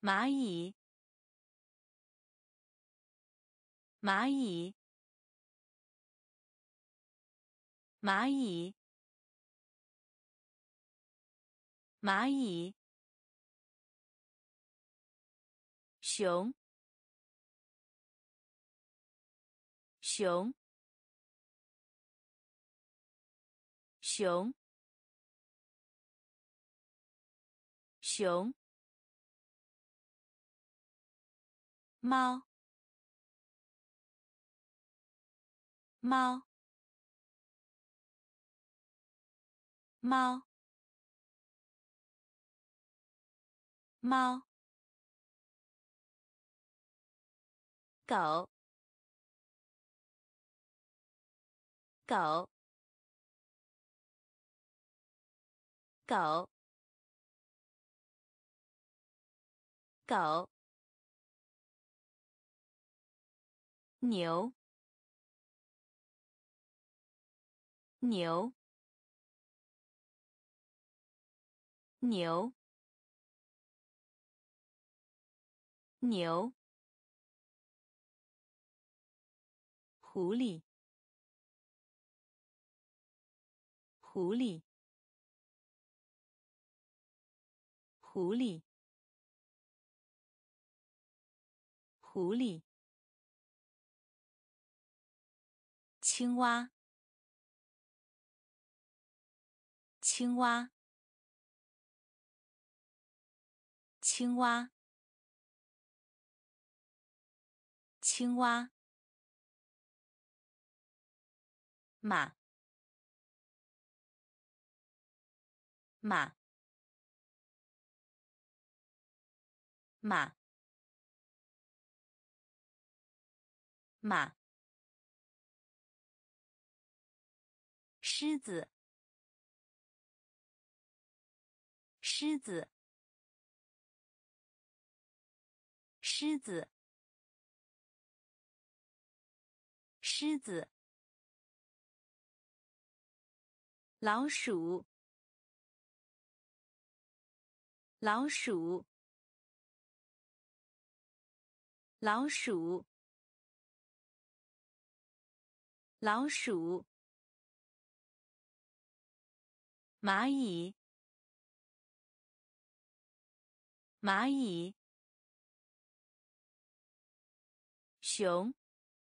蚂蚁，蚂蚁，蚂蚁，蚂蚁，熊，熊，熊，熊，猫，猫，猫，猫，狗，狗，狗，狗，牛，牛，牛，牛，狐狸，狐狸，狐狸，狐狸，青蛙，青蛙，青蛙，青蛙，马，马，马，马，狮子，狮子，狮子，狮子，老鼠，老鼠，老鼠，老鼠，蚂蚁，蚂蚁，熊，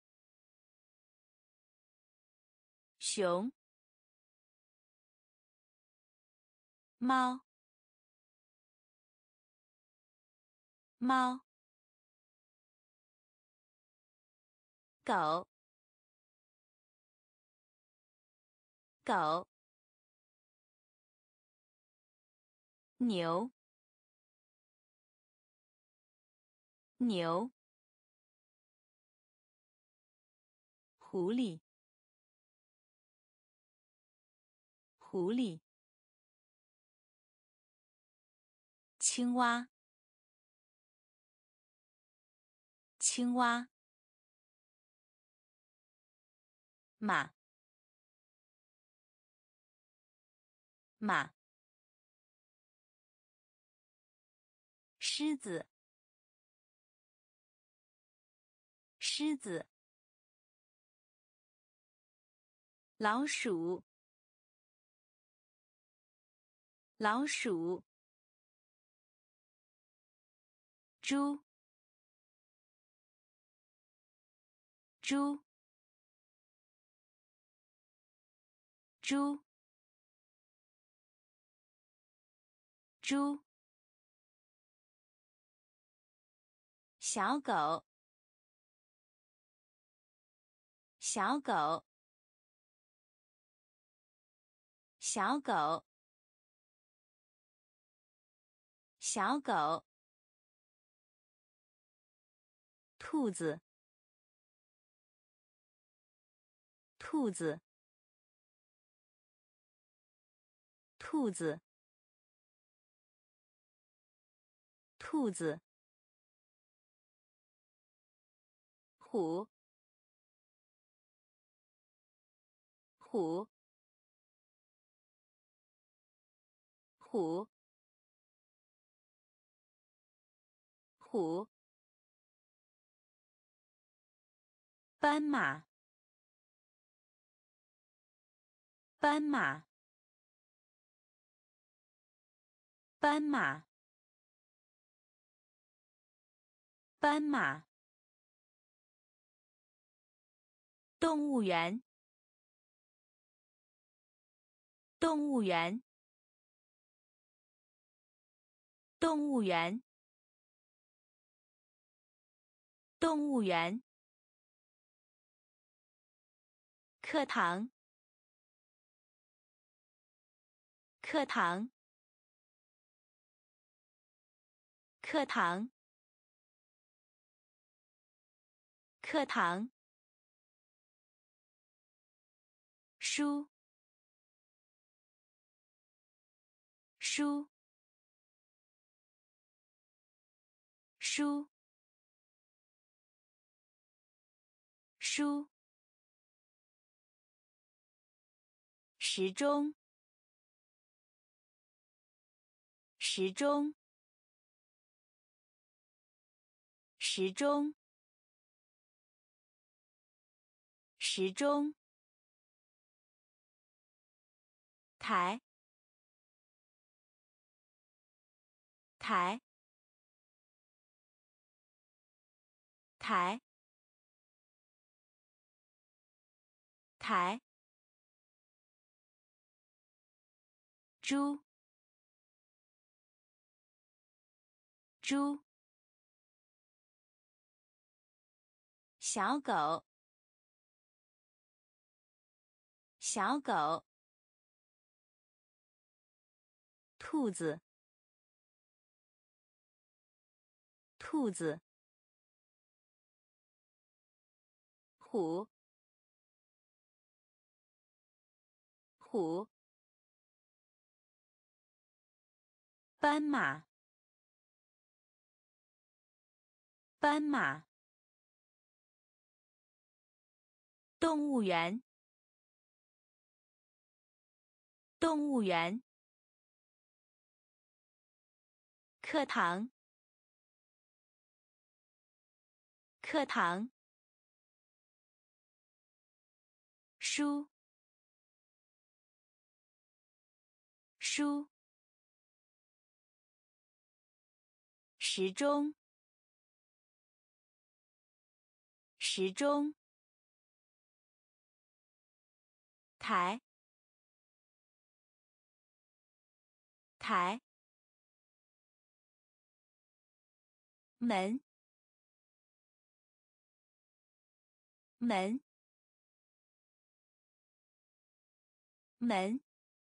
熊，猫，猫，狗，狗，牛，牛，狐狸，狐狸，青蛙，青蛙，马，马，狮子，狮子，老鼠，老鼠，猪，猪，猪，猪，小狗，小狗，小狗，小狗，兔子，兔子，兔子，兔子，虎，虎，虎， 虎，斑马，斑马，斑马，斑马。动物园，动物园，动物园，动物园。课堂，课堂，课堂，课堂。书，书，书，书。时钟，时钟，时钟，时钟。台，台，台，台。猪，猪。小狗，小狗。兔子，兔子。虎，虎。斑马，斑马。动物园，动物园。课堂，课堂。书，书。时钟，时钟。台，台。门，门，门，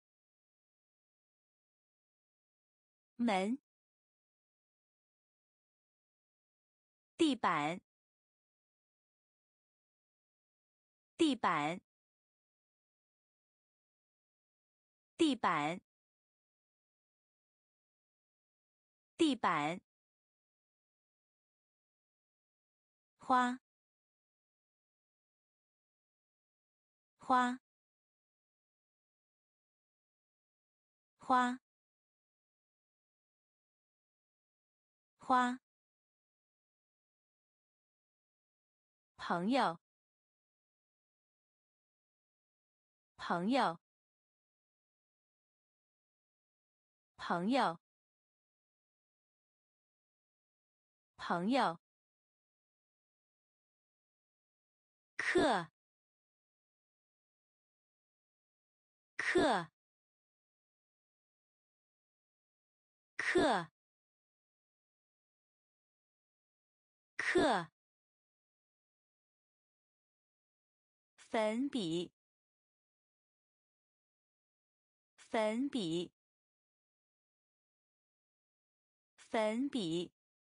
门。地板，地板，地板，地板。花，花，花，花。朋友，朋友，朋友，朋友。课，课，课，课。粉笔，粉笔，粉笔，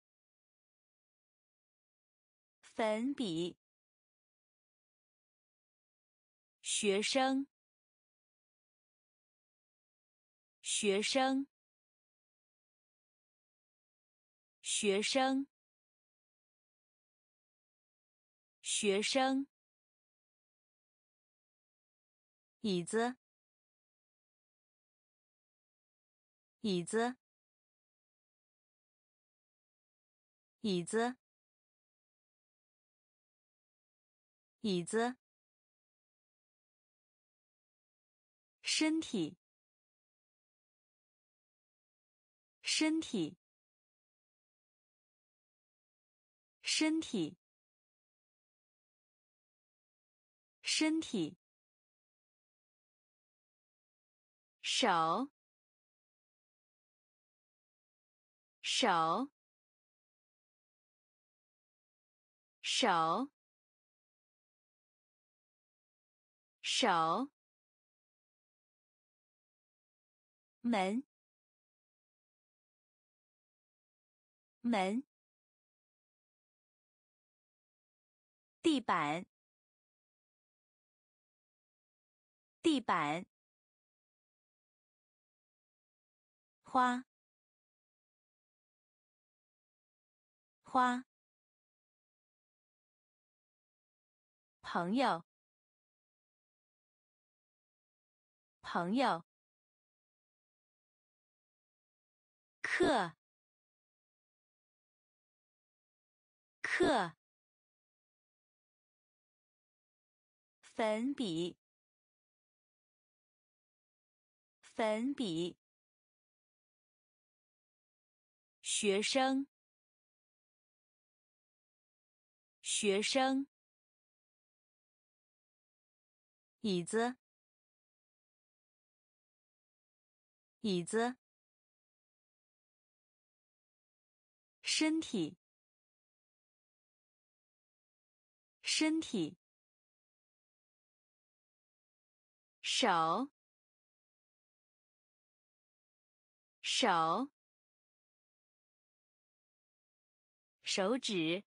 粉笔。学生，学生，学生，学生。椅子，椅子， 椅子，椅子。身体，身体，身体，身体。手，手，手，手。门，门。地板，地板。花，花。朋友，朋友。课，课。粉笔，粉笔。学生，学生。椅子，椅子。身体，身体。手，手。手指，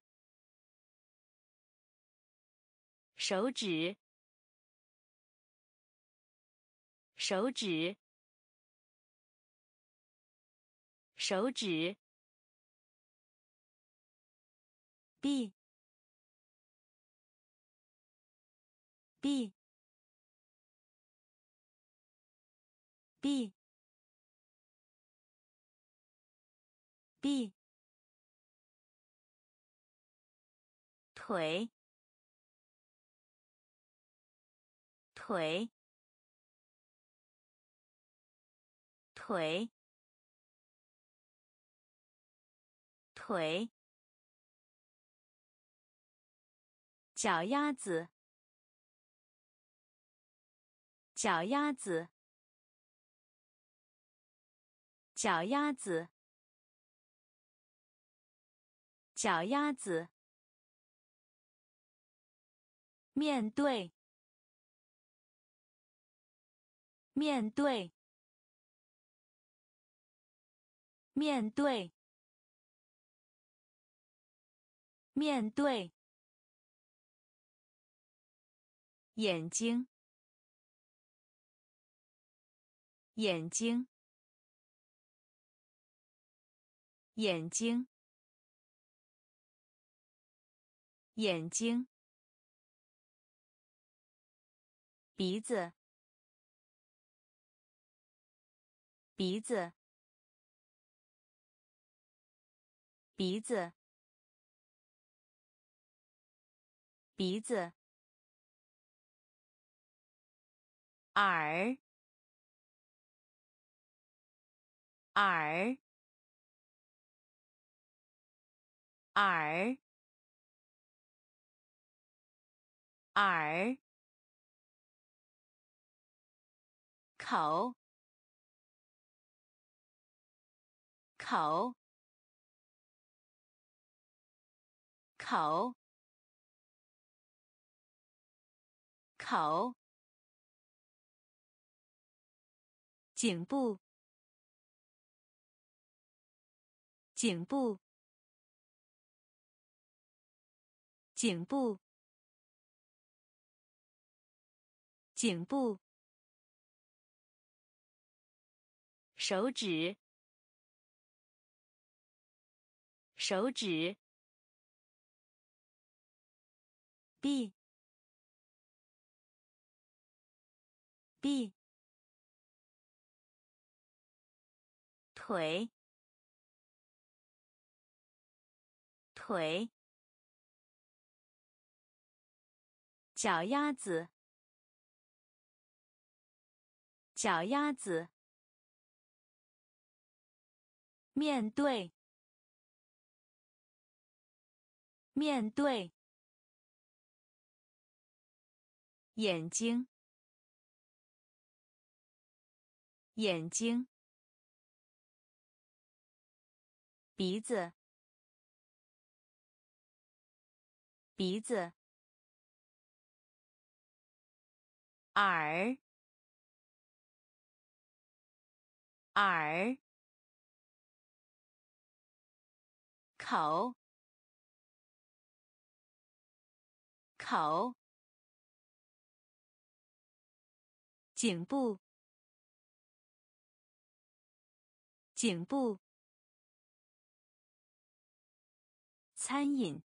手指，手指，手指。B， B， B， B。腿，腿，腿，腿。脚丫子，脚丫子，脚丫子，脚丫子。面对，面对，面对，面对。眼睛，眼睛，眼睛，眼睛。鼻子，鼻子，鼻子，鼻子。耳，耳，耳，耳。口，口，口，口。颈部，颈部，颈部，颈部。手指，手指。B， B。腿， 腿，脚丫子，脚丫子，面对，面对，眼睛，眼睛，鼻子，鼻子，耳，耳，口，口，颈部，颈部，餐饮，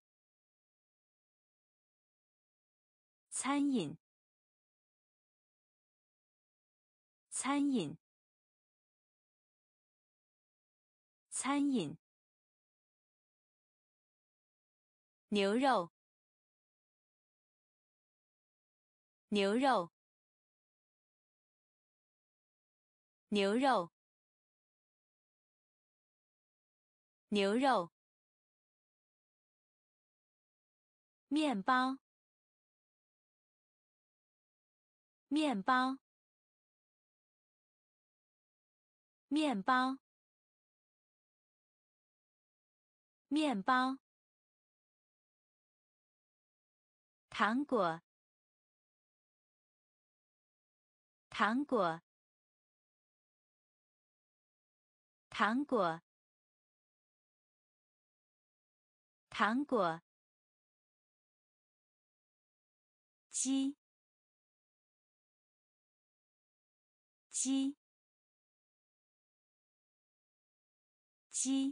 餐饮，餐饮，餐饮，牛肉，牛肉，牛肉，牛肉，面包，面包，面包，面包，糖果，糖果，糖果，糖果，鸡，鸡，鸡，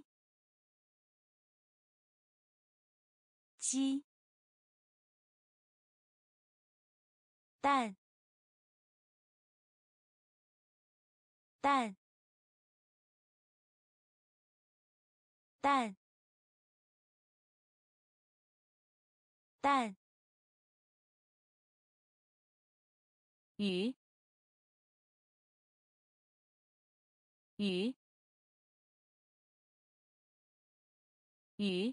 鸡，蛋，蛋，蛋，蛋，鱼，鱼，鱼，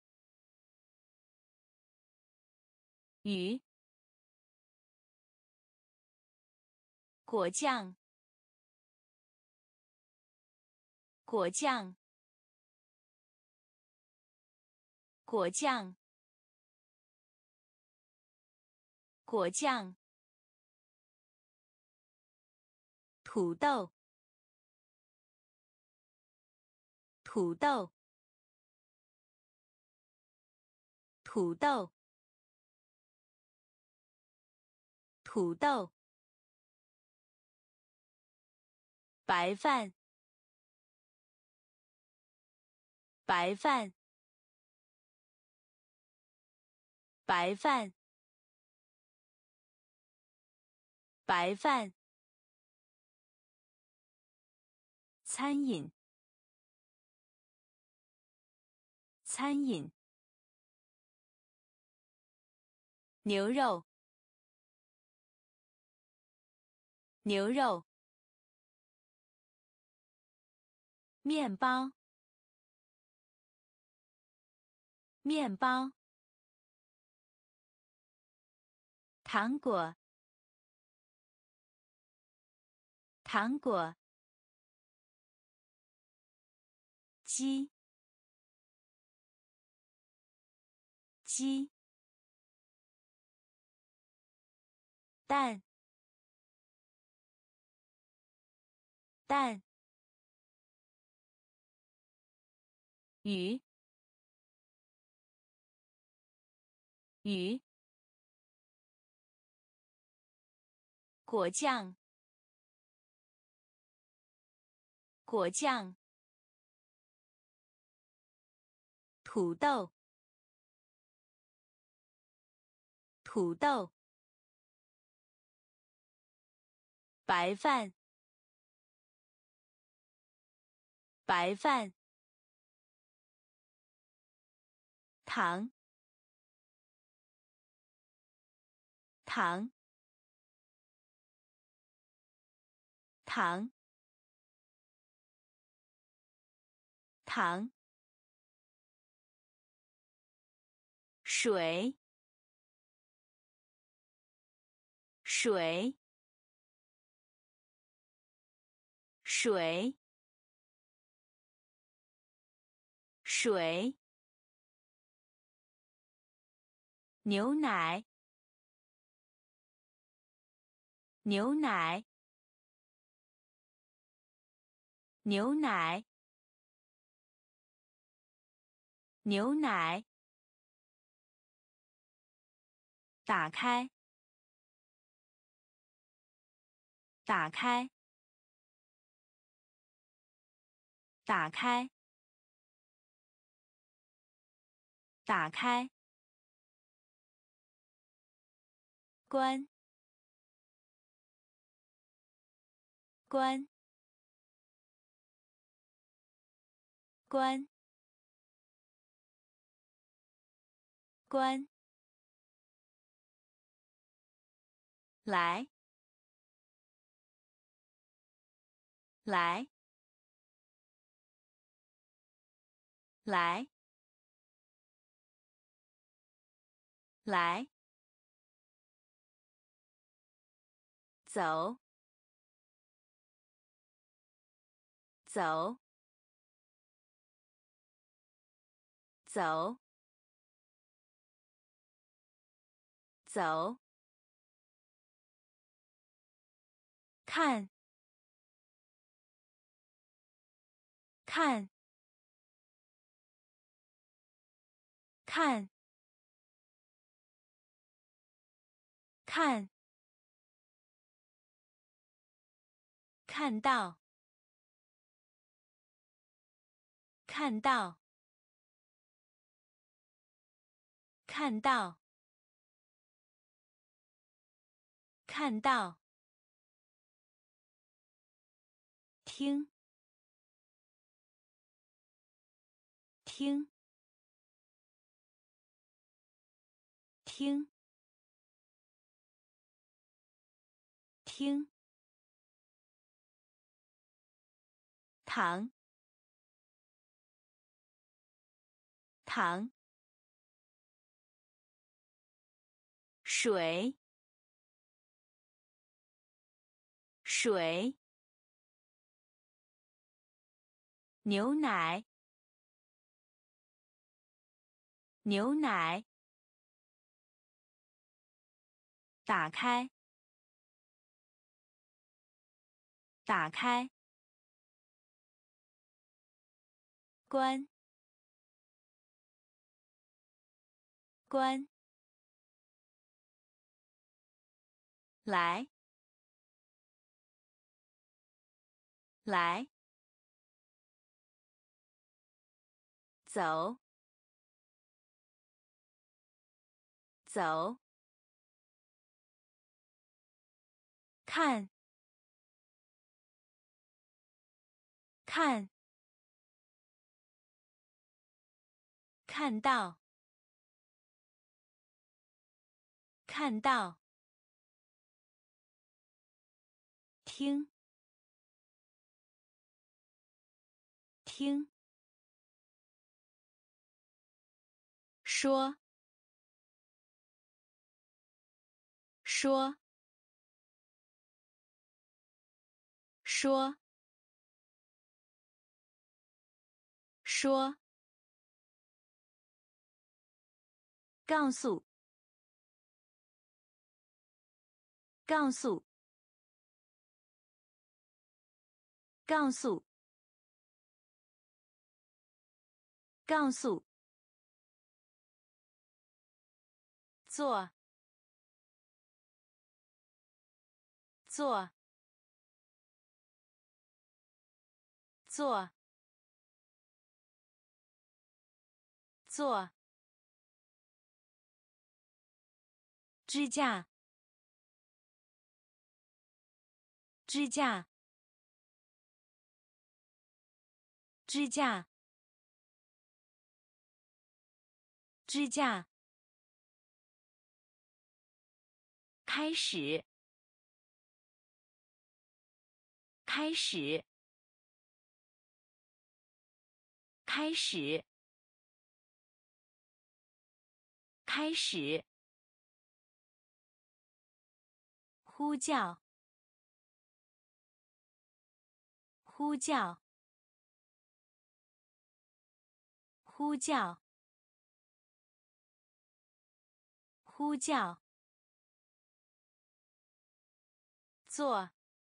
鱼，果酱，果酱，果酱，果酱，土豆，土豆，土豆，土豆，白饭，白饭，白饭，白饭，餐饮，餐饮，牛肉，牛肉，面包，面包，糖果，糖果，鸡，鸡，蛋，蛋，鱼，鱼，果酱，果酱，土豆，土豆，白饭，白饭， 糖，糖，糖，糖，水，水，水，水，牛奶，牛奶，牛奶，牛奶，打开，打开，打开，打开，关，关，关，关，来，来，来，来，走，走，走，走，看，看，看，看，看到，看到，看到，看到，听，听，听，听，糖，糖，水，水，牛奶，牛奶，打开，打开，关，关，来，来，走，走，看，看，看到，看到，听，听，说，说，说，说，告诉，告诉，告诉，告诉，做，做，做，做，支架，支架，支架， 支架，开始，开始，开始，开始，呼叫，呼叫，呼叫，呼叫，做，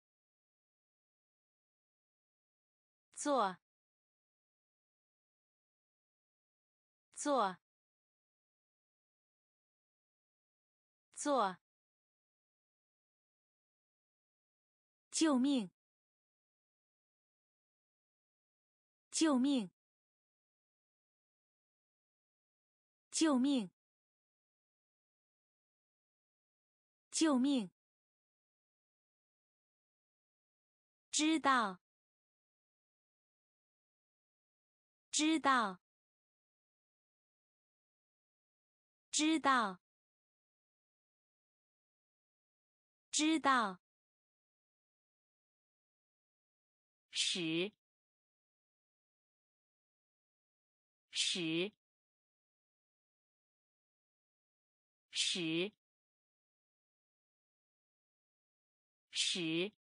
做，做，做，救命！救命！救命！救命！知道，知道，知道，知道，使，使，使，使，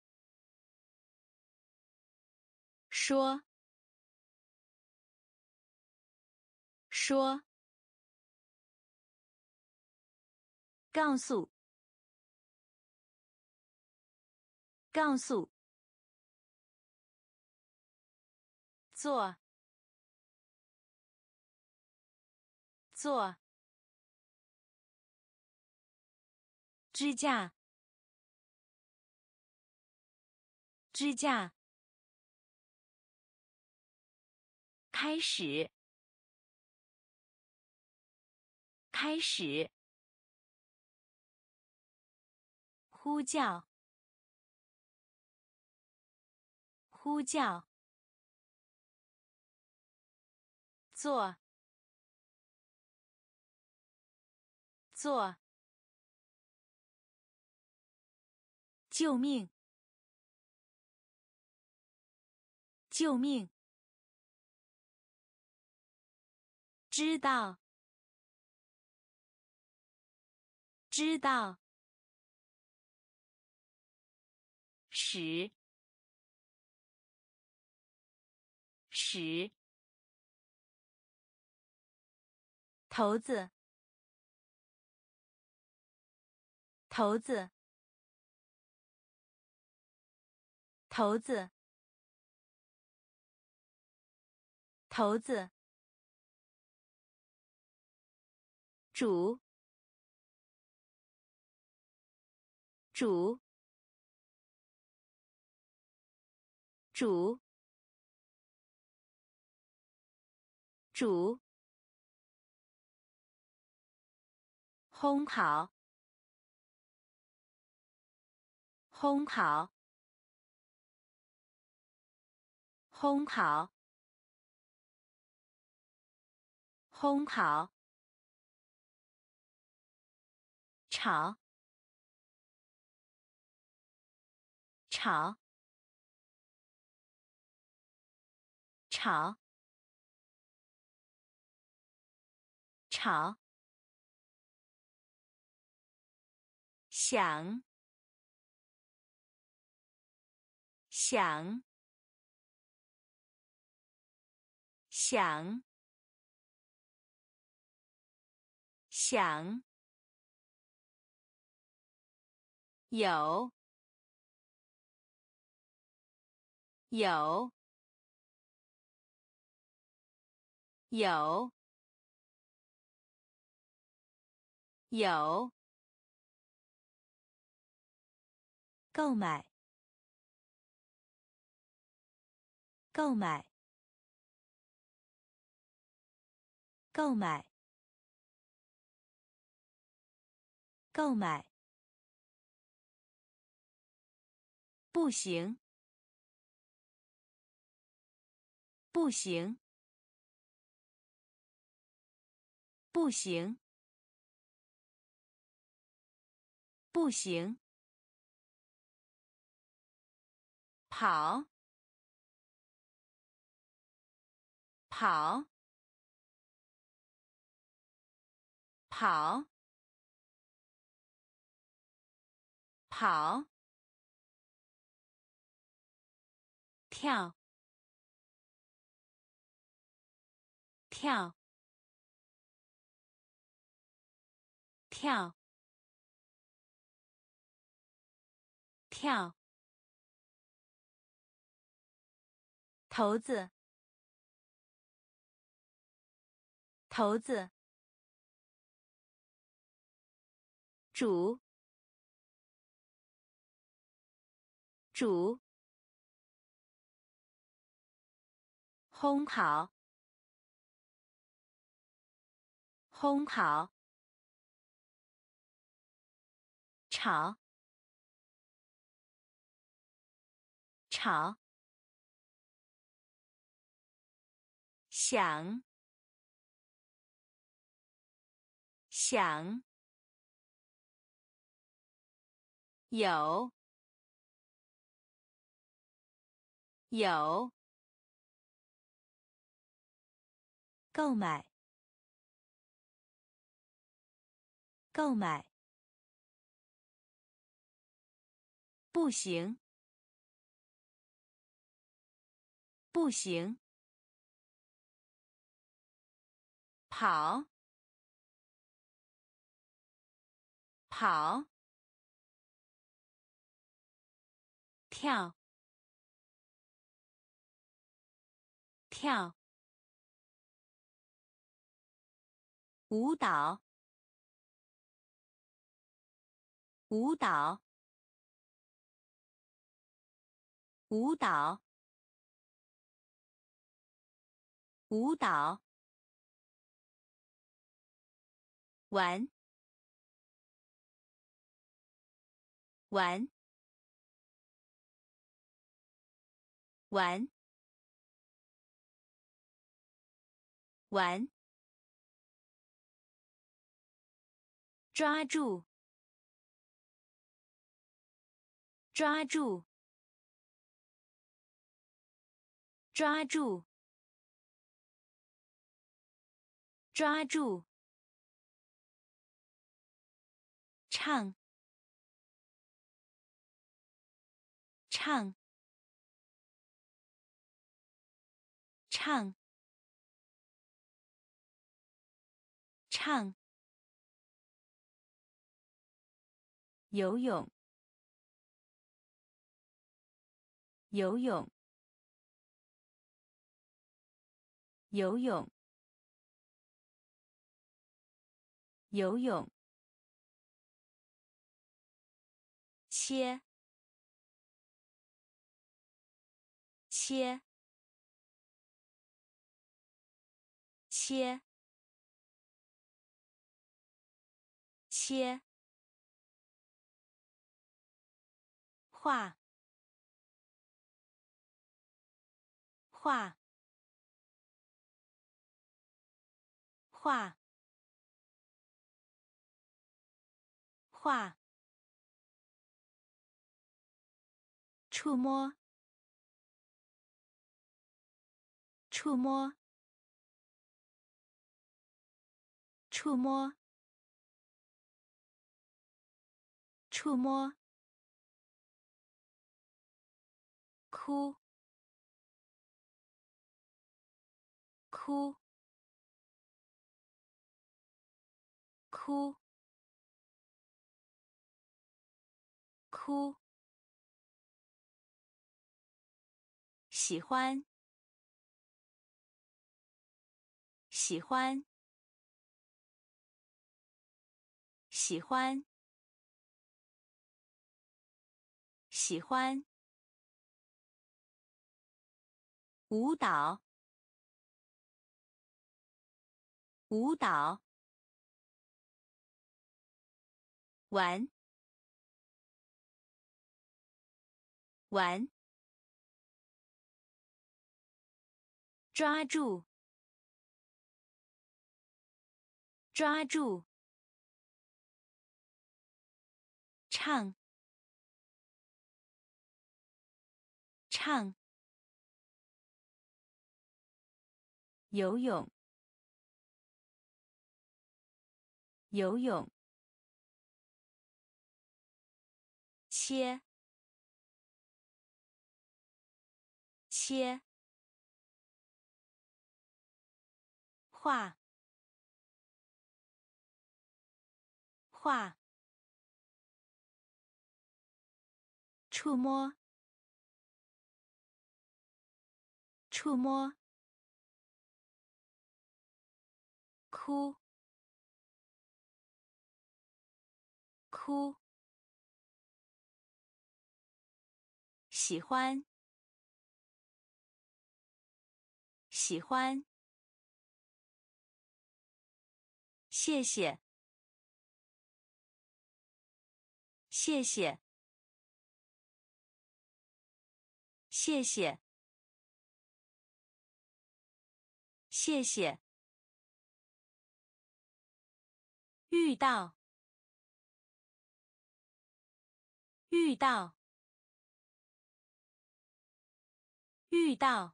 说，说，告诉，告诉，做，做，支架，支架，开始，开始，呼叫，呼叫，做，做，救命！救命！知道，知道，使，使，头子，头子，头子，头子，煮，煮，煮，煮，烘烤，烘烤，烘烤，烘烤，炒，炒，炒，炒，想，想，想，想，有，有，有，有，购买，购买，购买，购买，不行，不行， 步行，步行。跑，跑，跑，跑。跳，跳，跳，跳。头子，头子。煮，煮。烘烤，烘烤。炒，炒。想，想。有，有。购买，购买。步行，步行。跑，跑。跳，跳。舞蹈，舞蹈，舞蹈，舞蹈。玩，玩，玩，玩。抓住，抓住，抓住，抓住。唱，唱，唱，唱。游泳，游泳，游泳，游泳。切，切，切，切。画，画，画，画。触摸，触摸，触摸，触摸。哭，哭，哭，哭。喜欢，喜欢，喜欢，喜欢。舞蹈，舞蹈。玩，玩。抓住， 抓住，唱，唱，游泳，游泳，切，切，画，画，触摸，触摸，哭，哭，喜欢，喜欢，谢谢，谢谢，谢谢，谢谢，遇到，遇到，遇到，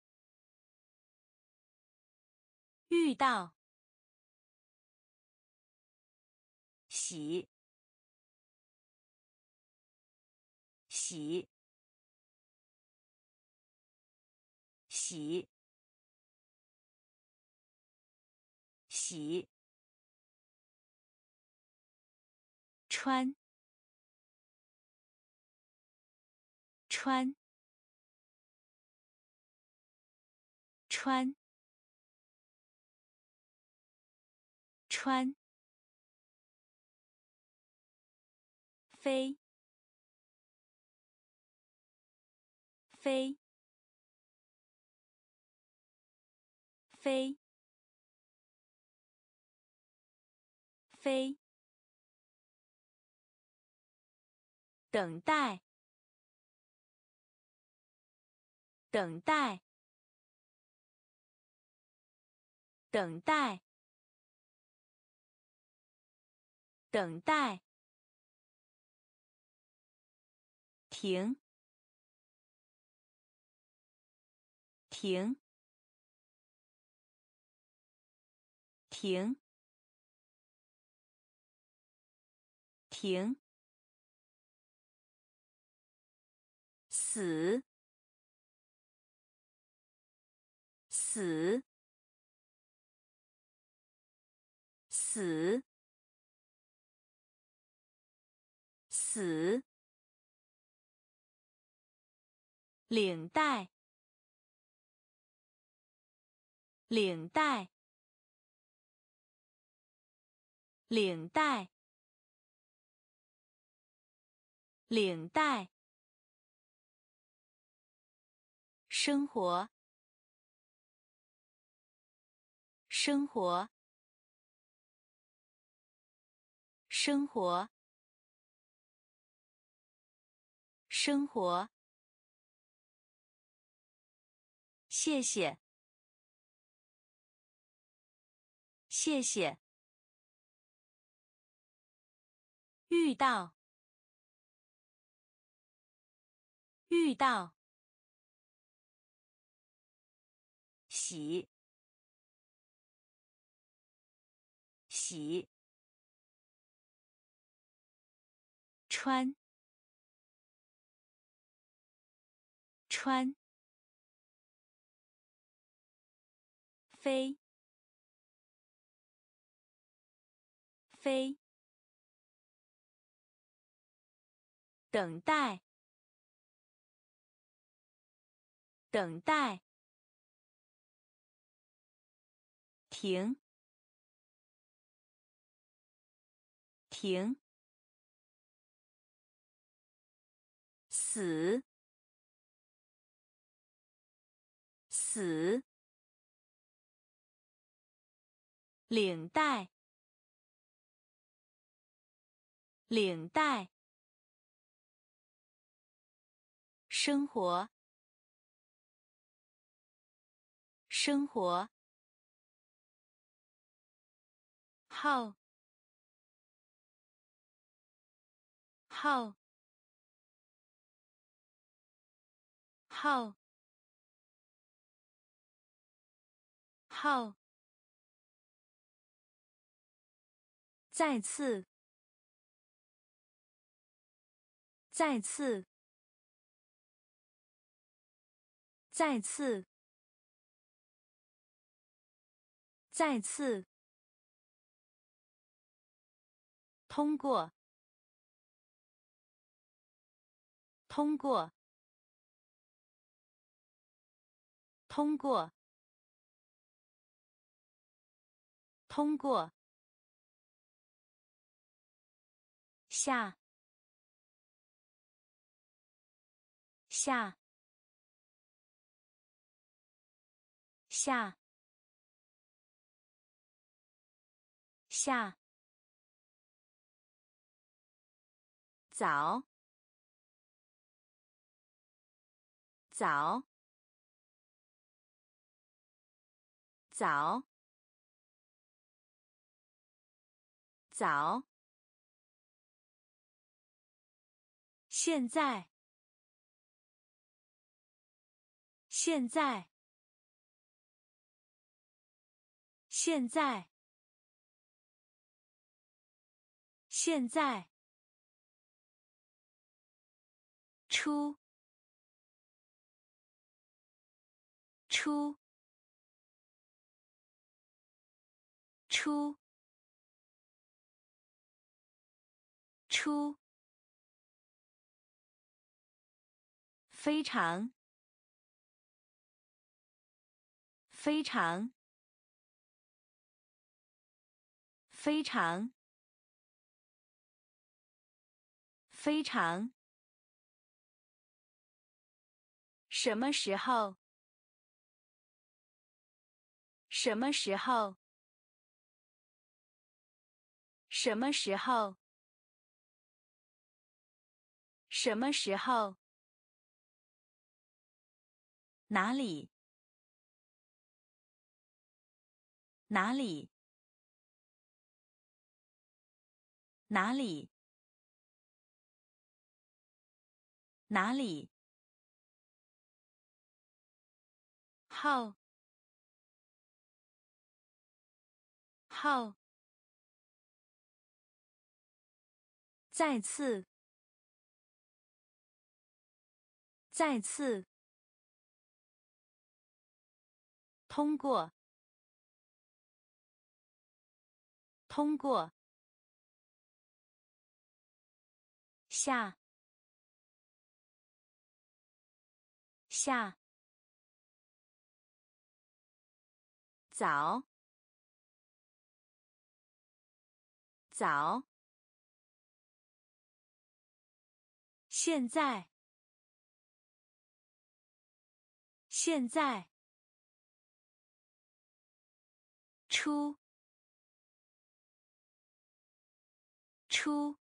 遇到，洗，洗，洗，洗，穿，穿，穿，穿，飞，飞，飞，飞，等待，等待，等待，等待，停，停，停，停，死，死，死，死，领带，领带，领带，领带，生活，生活，生活，生活，谢谢，谢谢，遇到，遇到，洗，洗，穿，穿，飞，飞，等待，等待，停，停，死，死，领带，领带，生活，生活， 号号号号再次再次再次再次通过通过通过通过下下下下早早早早现在现在现在现在出出出出非常非常非常非常什么时候什么时候什么时候什么时候哪里哪里哪里哪里号号再次再次通过通过下下早早现在现在出出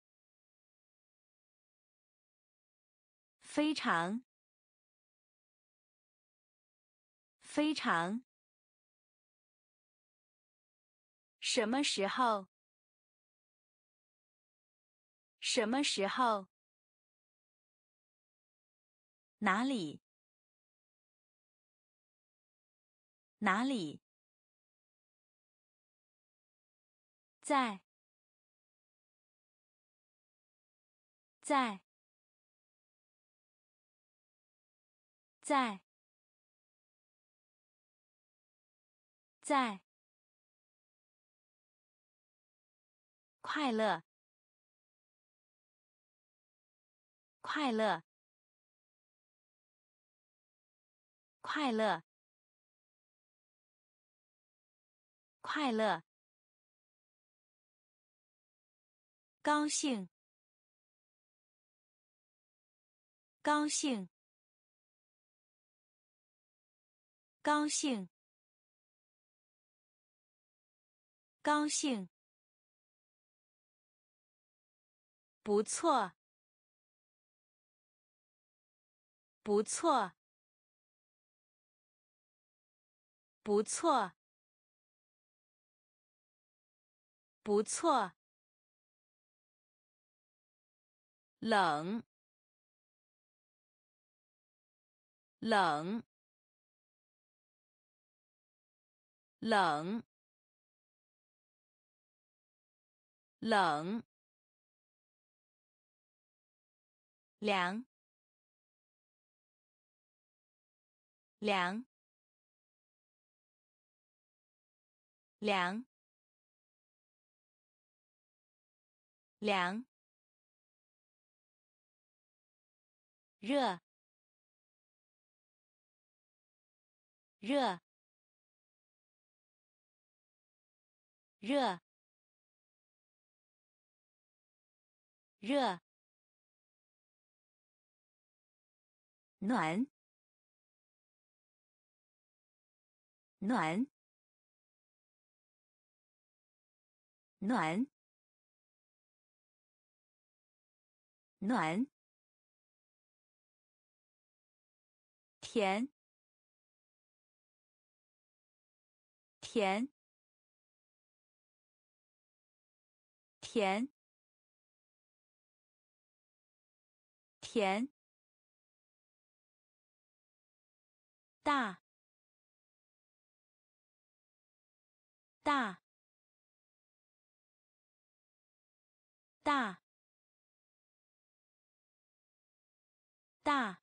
非常非常什么时候什么时候哪里哪里在在在在快乐快乐快乐快乐高兴高兴高兴高兴不错不错不错不错。冷，冷，冷，冷。凉，凉，凉，凉。热，热，热，热。暖，暖，暖，暖。甜，甜，甜，甜。大，大，大，大。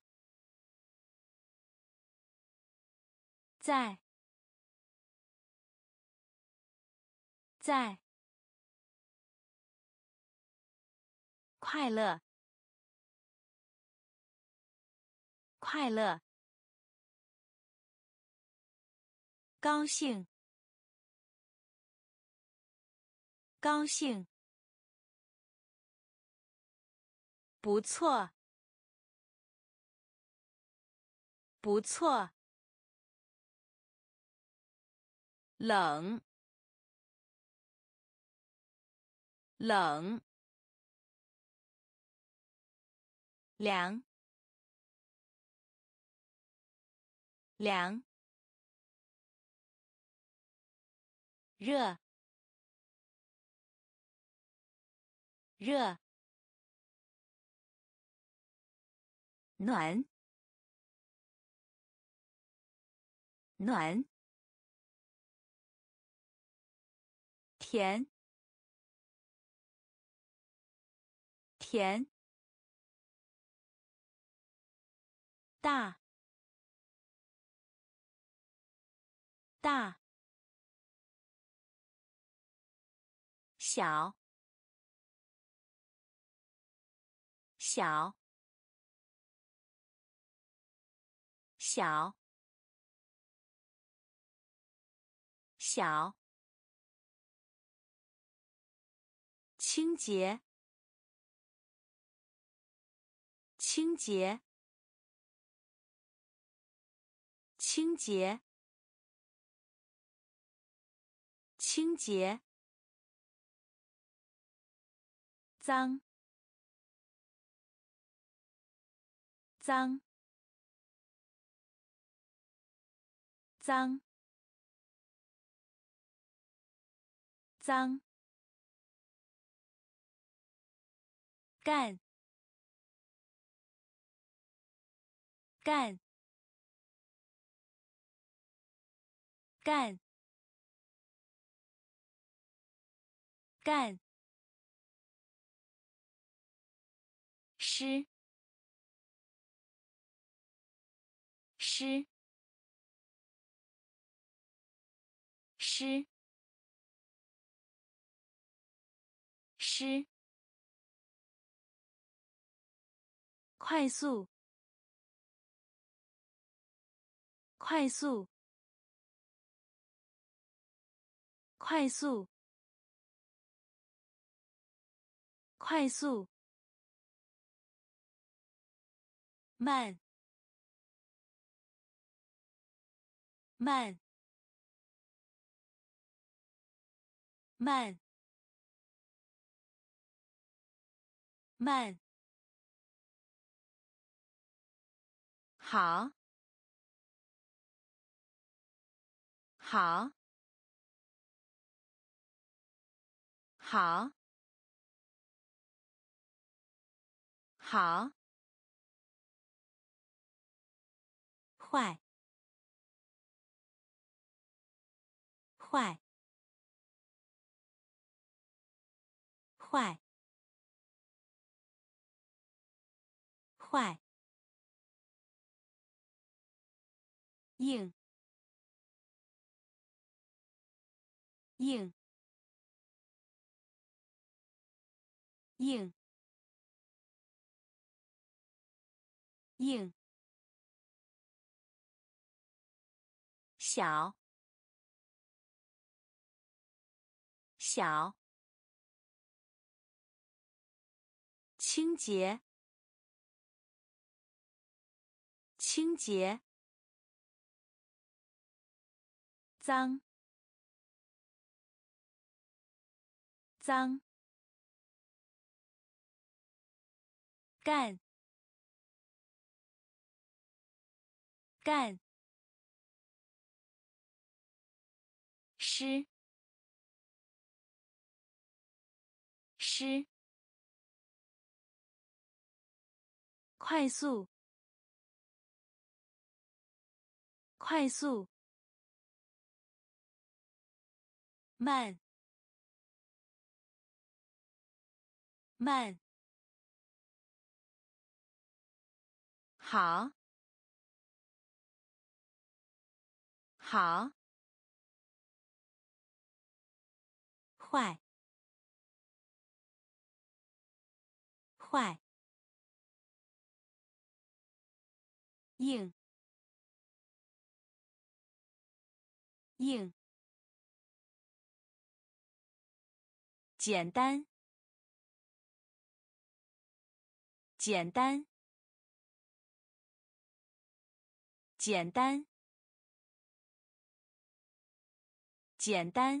在，在。快乐，快乐。高兴，高兴。不错，不错。冷，冷。凉，凉。热，热。暖，暖。甜，甜。大，大。小，小，小，小。清洁，清洁，清洁，清洁。脏，脏，脏，脏。干，干，干，干。湿，湿，湿，湿。快速，快速，快速，快速。慢，慢，慢，慢。好，好， 好，好， 坏，坏，坏，坏，硬，硬，硬，硬，小，小，清洁，清洁，脏，脏，干，干，湿，湿，快速，快速，慢，慢， 好，好， 坏，坏，硬，硬，简单，简单，简单，简单，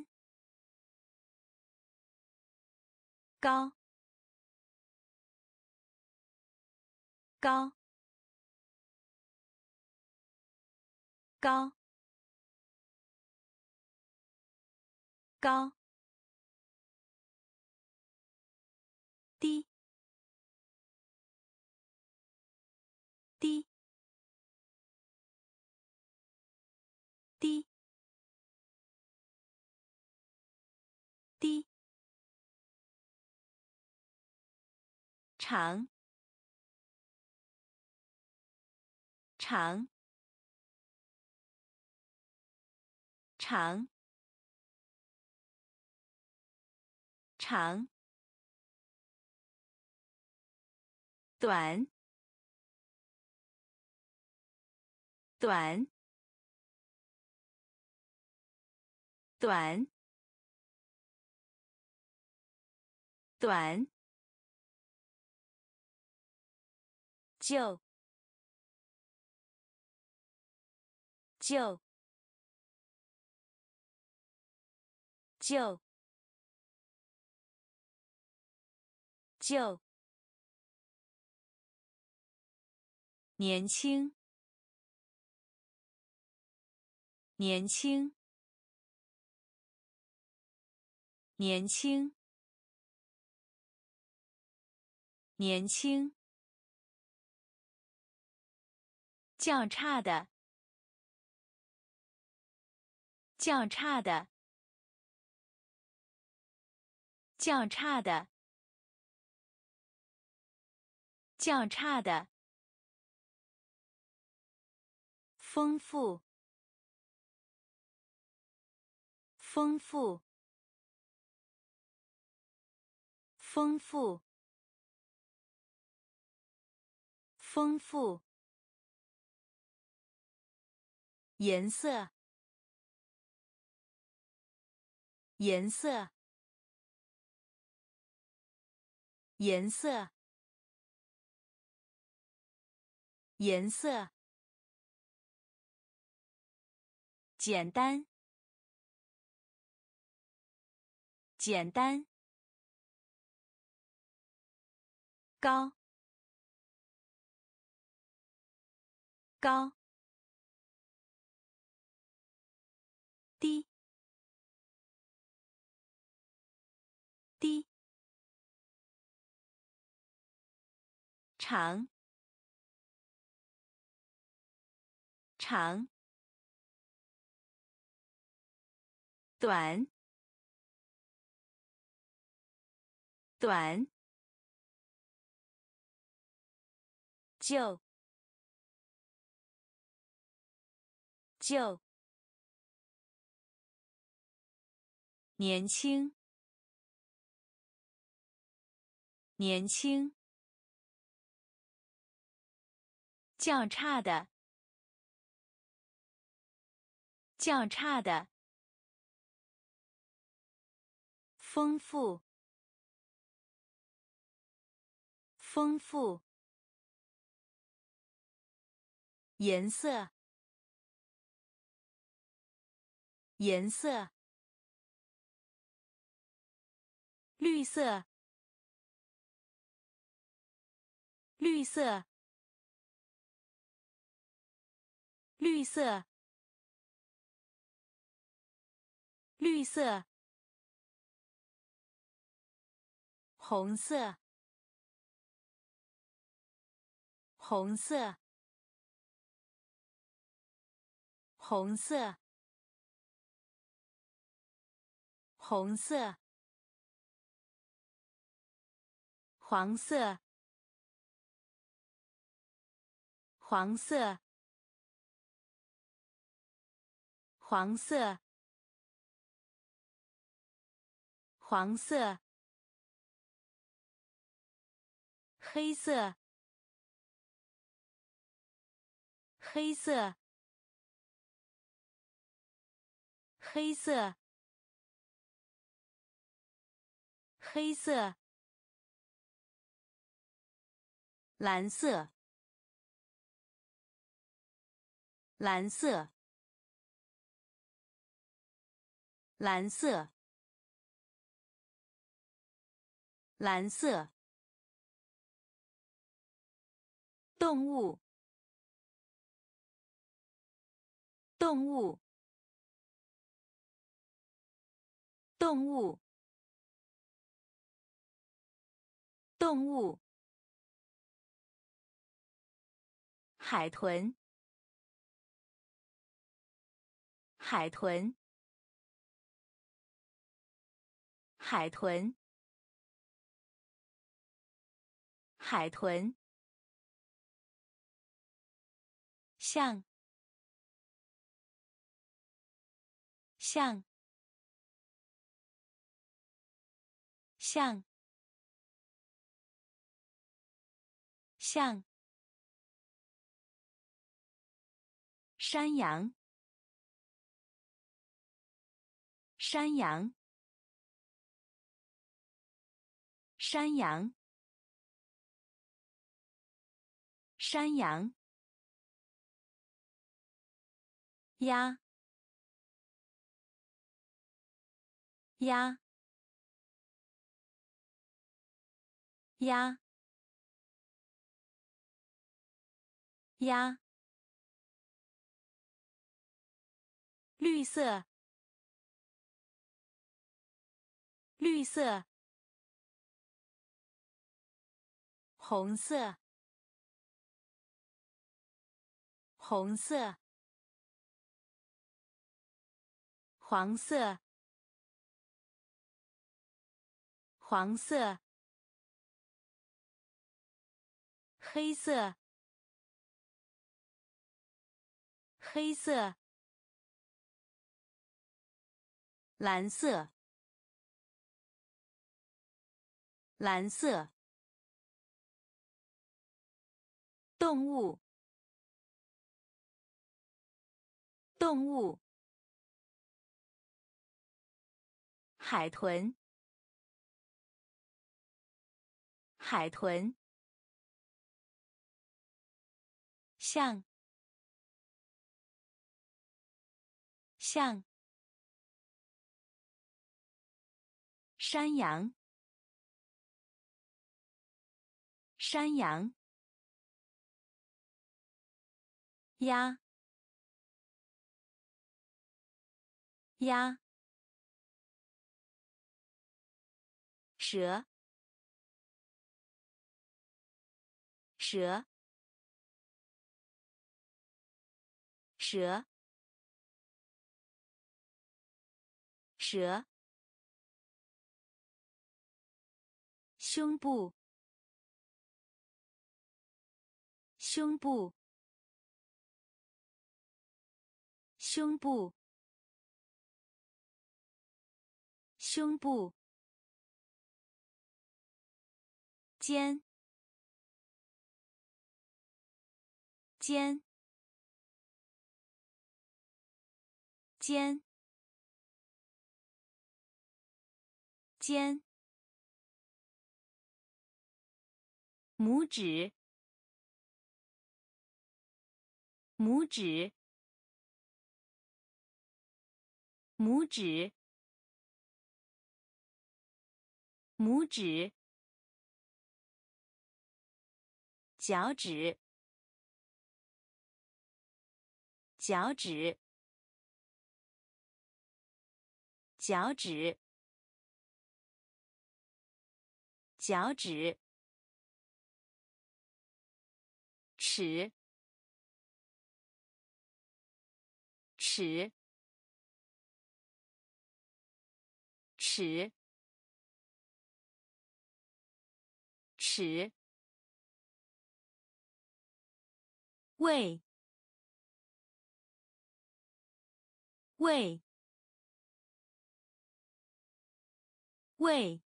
高，高，高，高，低，低，低，低，长，长，长，长，短，短，短，短，就，就，就，就，年轻，年轻，年轻，年轻，较差的，较差的，较差的，较差的，丰富，丰富，丰富，丰富，颜色，颜色，颜色，颜色，简单，简单，高，高，低， 长长短短就就年轻年轻较差的较差的丰富丰富颜色颜色绿色绿色绿色绿色红色红色红色红色黄色黄色黄色黄色黑色黑色黑色黑色蓝色蓝色蓝色蓝色动物动物动物动物海豚海豚海豚海豚像像像像山羊山羊山羊山羊鸭鸭鸭鸭绿色绿色红色红色黄色黄色黑色黑色蓝色蓝色动物动物海豚海豚像像山羊山羊鸭鸭蛇蛇，蛇，蛇，胸部，胸部，胸部，胸部，肩，肩，肩，肩，拇指，拇指，拇指，拇指，脚趾，脚趾，脚趾，脚趾，尺，尺，尺，尺，胃，胃，胃，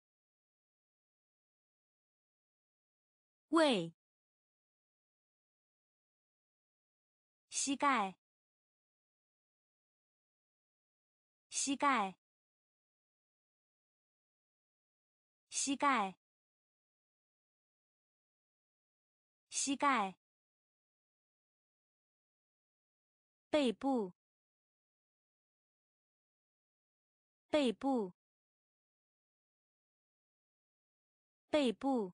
胃，膝盖，膝盖，膝盖，膝盖，背部，背部，背部，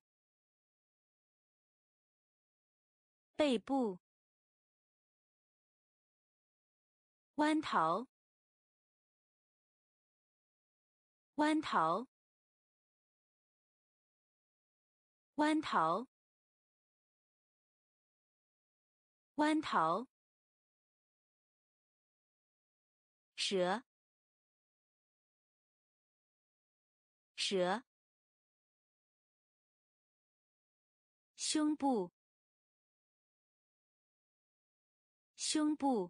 背部，弯头，弯头，弯头，弯头，蛇，蛇，胸部，胸部，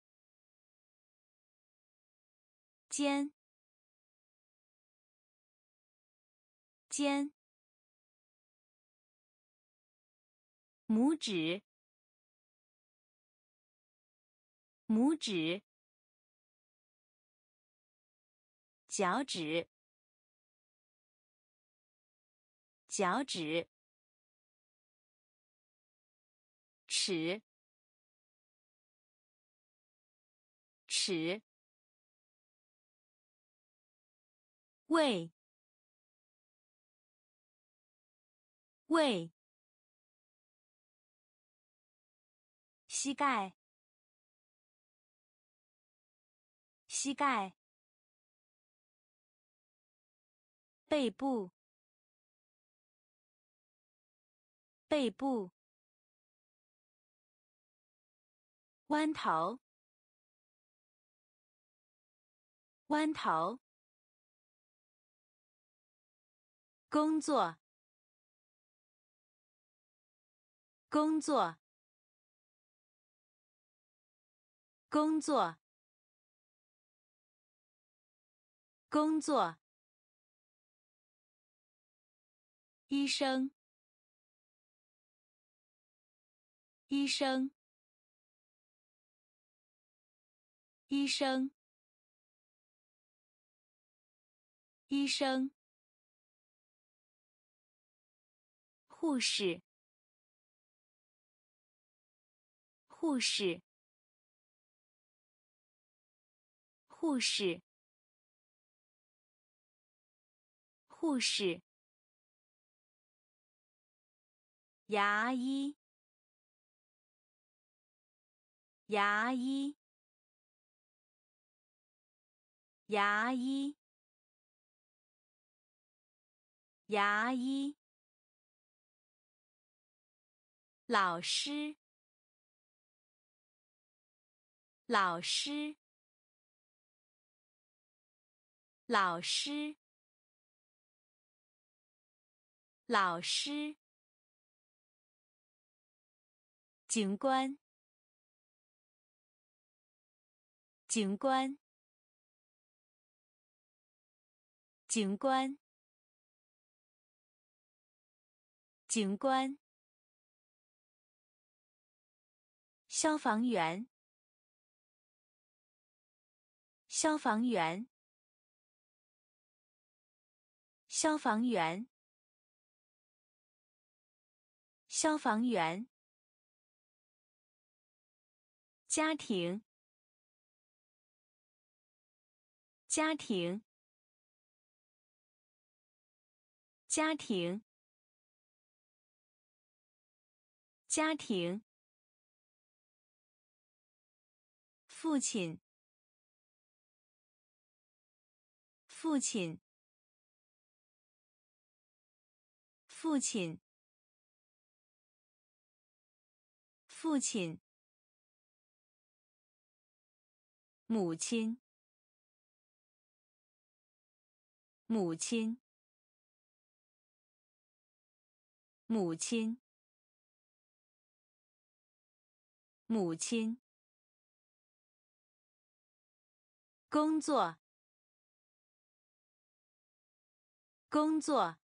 肩，肩，拇指，拇指，脚趾，脚趾，尺，尺，胃，胃，膝盖，膝盖，背部，背部，弯头，弯头，工作，工作，工作，工作，医生，医生，医生，医生，护士，护士，护士，护士，牙医，牙医，牙医，牙医， 老师，老师，老师，老师，警官，警官，警官，警官，消防员，消防员，消防员，消防员，家庭，家庭，家庭，家庭，父亲，父亲，父亲，父亲，母亲，母亲，母亲，母亲，工作，工作，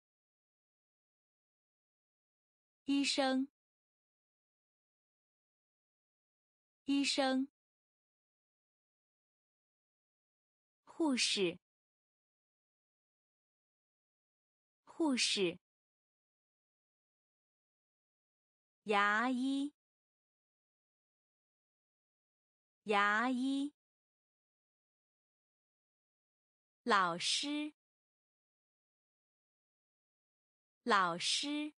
医生，医生，护士，护士，牙医，牙医，老师，老师，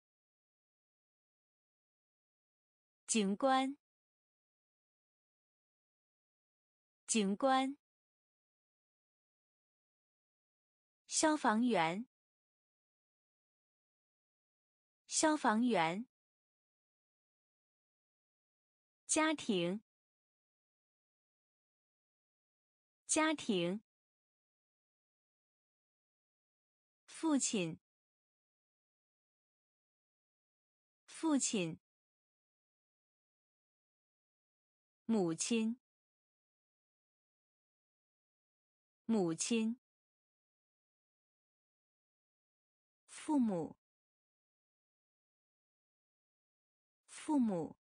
警官，警官，消防员，消防员，家庭，家庭，父亲，父亲，母亲，母亲，父母，父母，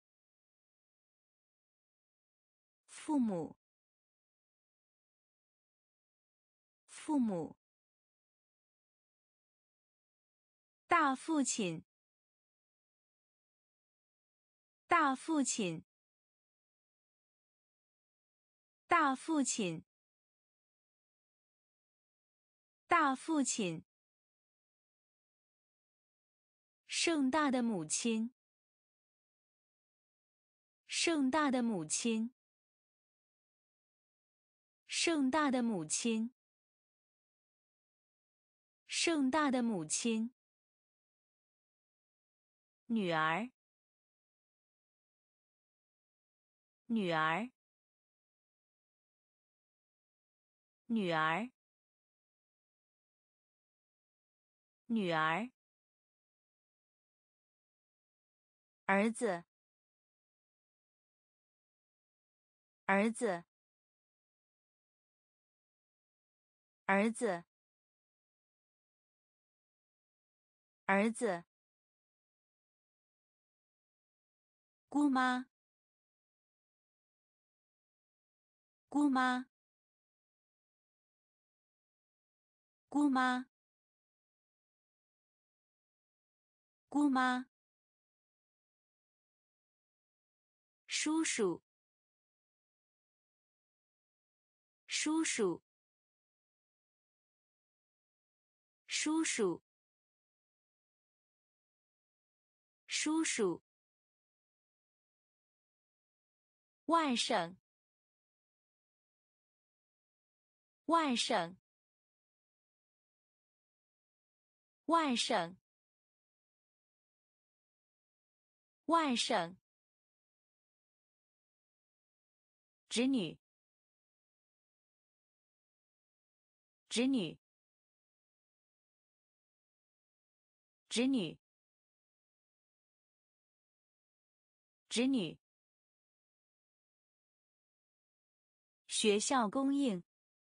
父母，父母，大父亲，大父亲，大父亲，大父亲，盛大的母亲，盛大的母亲，盛大的母亲，盛大的母亲，女儿，女儿，女儿，女儿，儿子，儿子，儿子，儿子，姑妈，姑妈，姑妈，姑妈，叔叔，叔叔，叔叔，叔叔，外甥，外甥，外甥， 外甥，侄女，侄女，侄女，侄女。学校供应，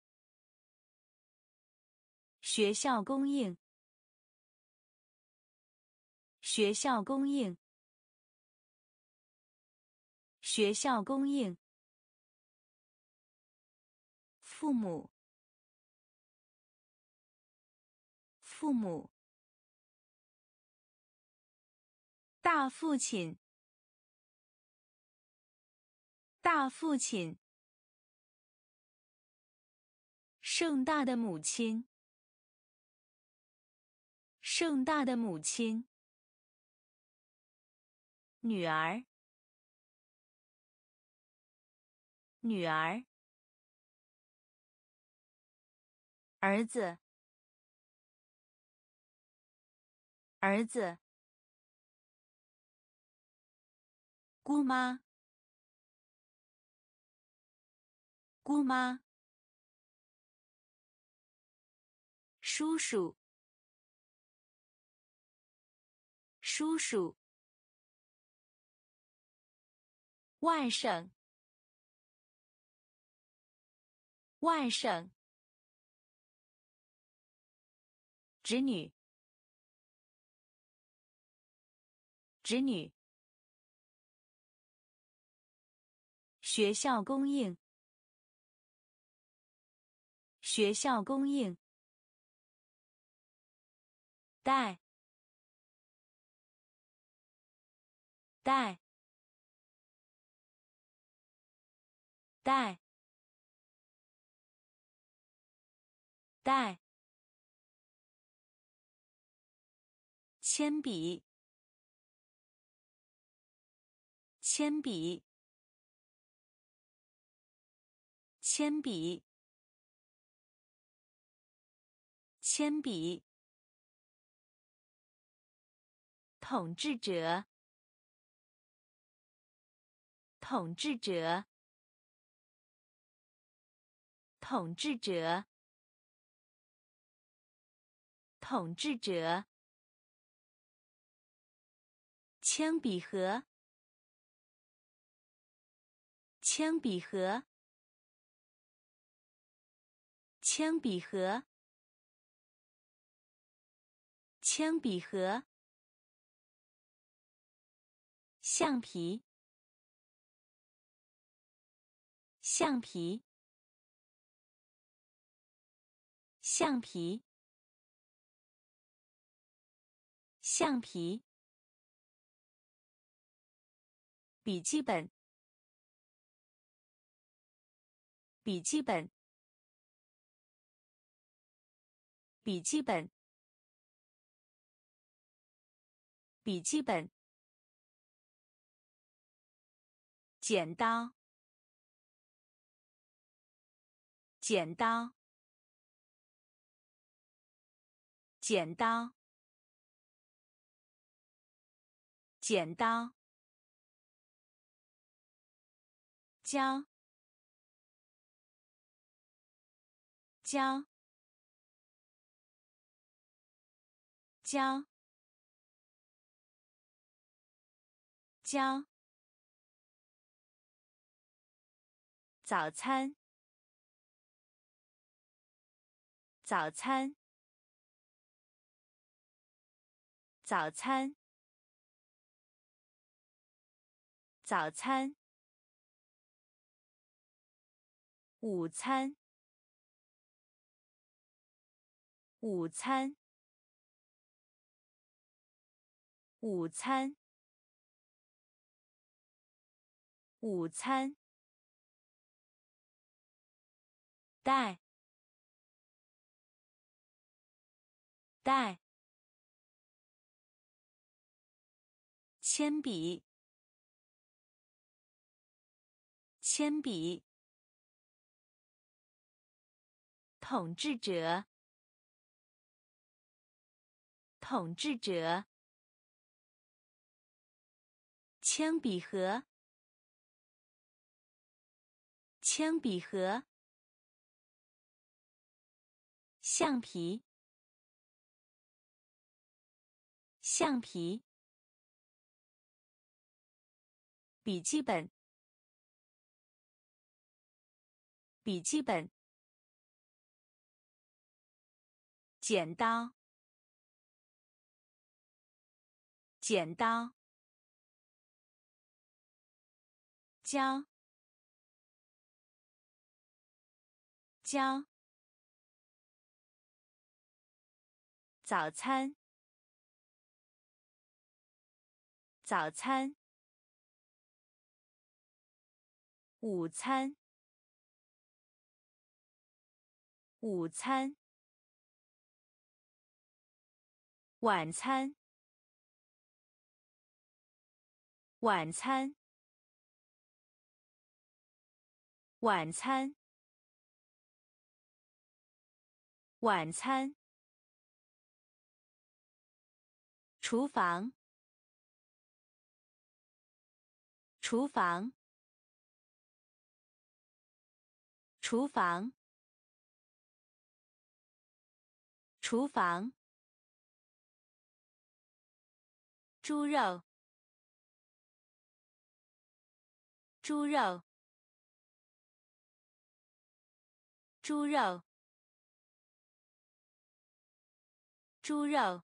学校供应，学校供应，学校供应。父母，父母。大父亲，大父亲。盛大的母亲，盛大的母亲。女儿，女儿。儿子，儿子。姑妈，姑妈。叔叔，叔叔。外甥，外甥。侄女，侄女。学校供应，学校供应。带，带，带，带。铅笔，铅笔，铅笔，铅笔。统治者，统治者，统治者，统治者。铅笔盒，铅笔盒，铅笔盒，铅笔盒。橡皮，橡皮，橡皮，橡皮。笔记本，笔记本，笔记本，笔记本。剪刀，剪刀，剪刀，剪刀。胶，胶，胶，胶。早餐，早餐，早餐，早餐。午餐，午餐，午餐，午餐。带，带。铅笔，铅笔。统治者，统治者。 铅笔盒，铅笔盒。橡皮，橡皮。笔记本，笔记本。剪刀，剪刀。胶，胶。早餐，早餐。午餐，午餐。晚餐，晚餐。晚餐，晚餐。厨房，厨房。厨房，厨房。猪肉，猪肉。猪肉，猪肉。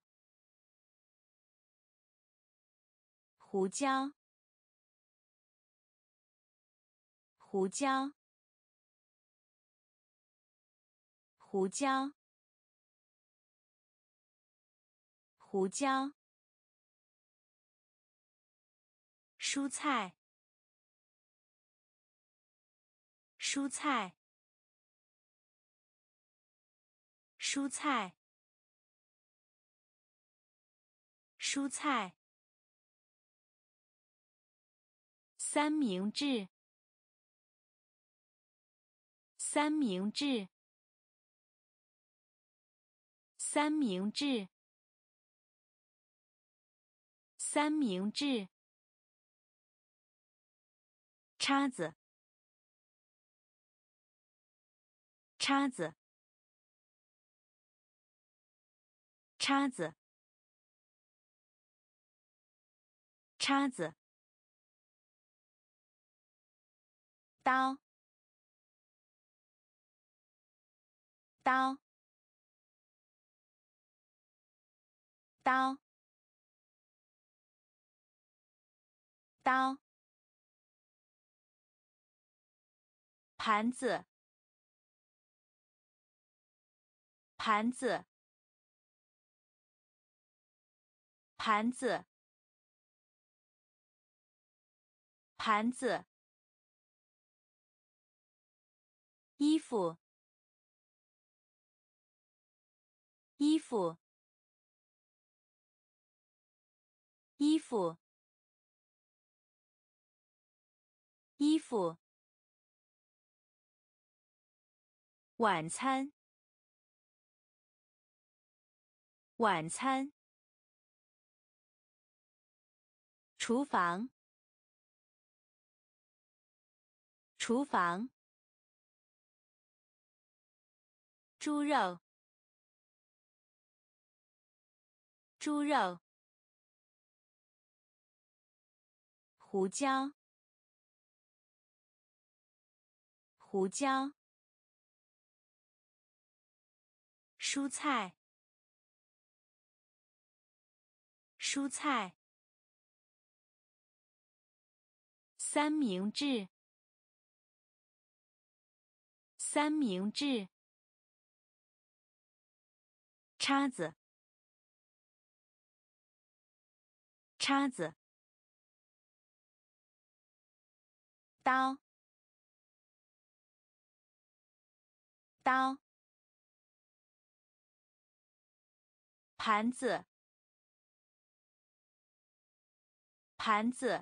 胡椒，胡椒。胡椒，胡椒。蔬菜，蔬菜。蔬菜，蔬菜。三明治，三明治。三明治，三明治。叉子，叉子。叉子，叉子。刀，刀，刀，刀。盘子，盘子。盘子，盘子。衣服，衣服。衣服，衣服。晚餐，晚餐。厨房，厨房。猪肉，猪肉。胡椒，胡椒。蔬菜，蔬菜。三明治，三明治。叉子，叉子。刀，刀。盘子，盘子。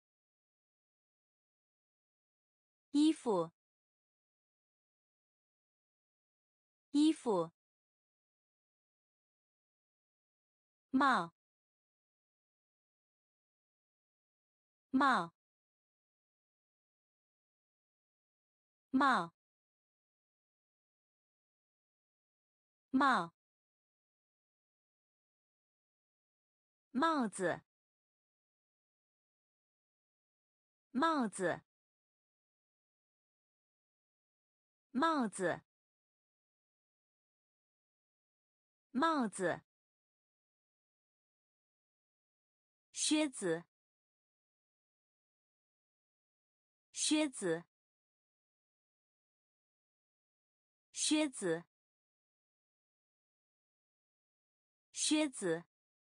衣服，衣服。帽， 帽帽帽帽子帽子帽子帽子靴子靴子靴子靴子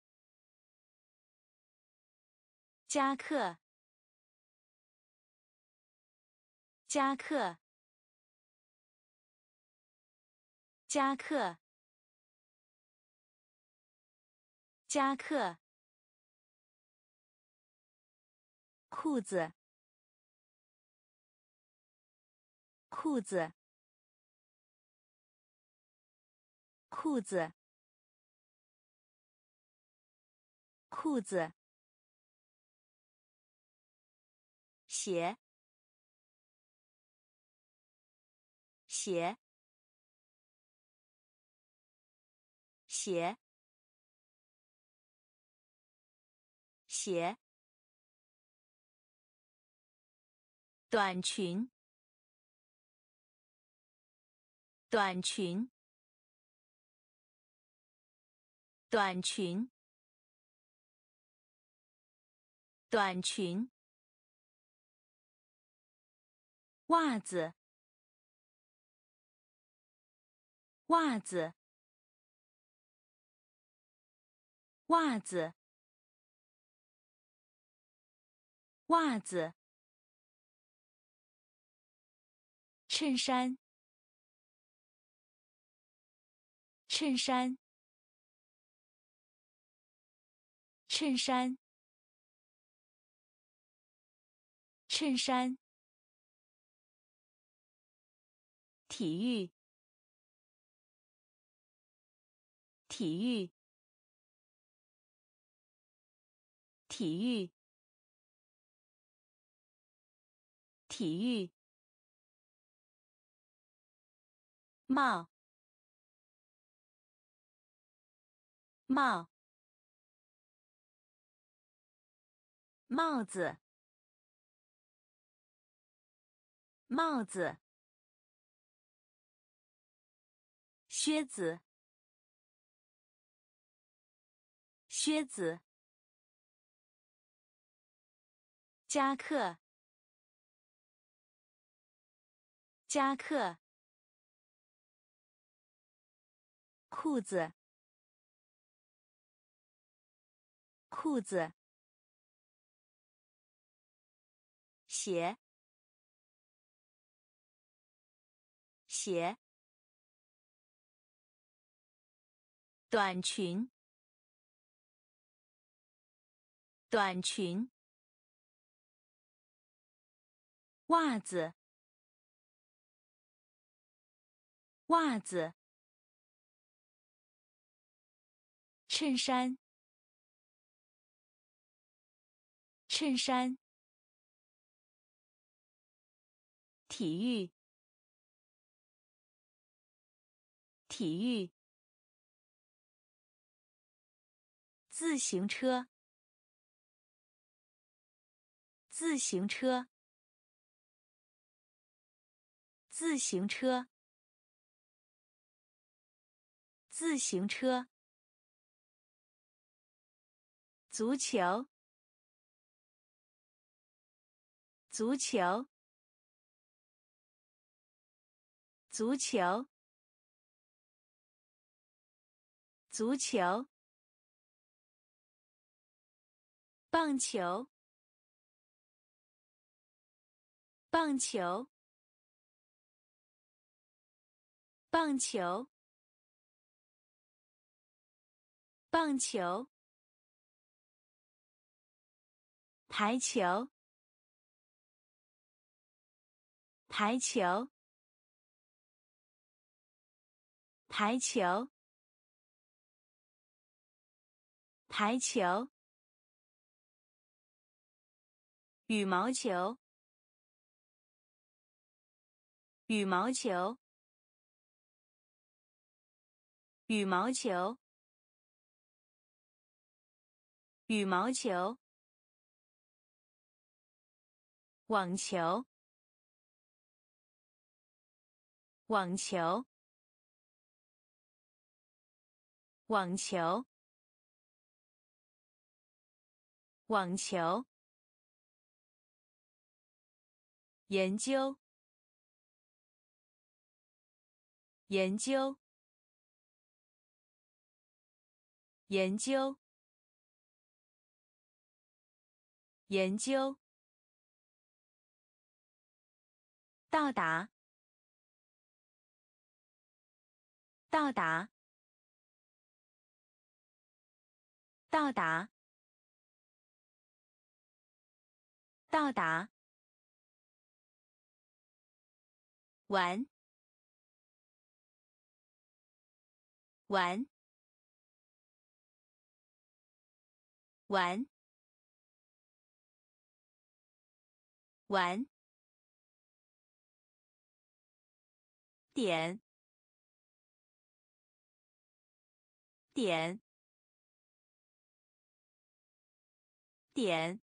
夹克夹克夹克夹克裤子裤子裤子裤子鞋鞋鞋鞋短裙短裙短裙短裙袜子袜子袜子袜子衬衫衬衫衬衫衬衫体育体育体育体育帽帽帽子帽子靴子靴子夹克夹克裤子裤子鞋鞋短裙短裙袜子袜子衬衫衬衫体育体育自行车自行车自行车自行车足球足球足球足球棒球棒球棒球棒球排球排球排球排球羽毛球，羽毛球，羽毛球，羽毛球，网球，网球，网球，网球，研究，研究，研究，研究，到达，到达，到达，到达，玩，玩，玩，玩，点，点，点，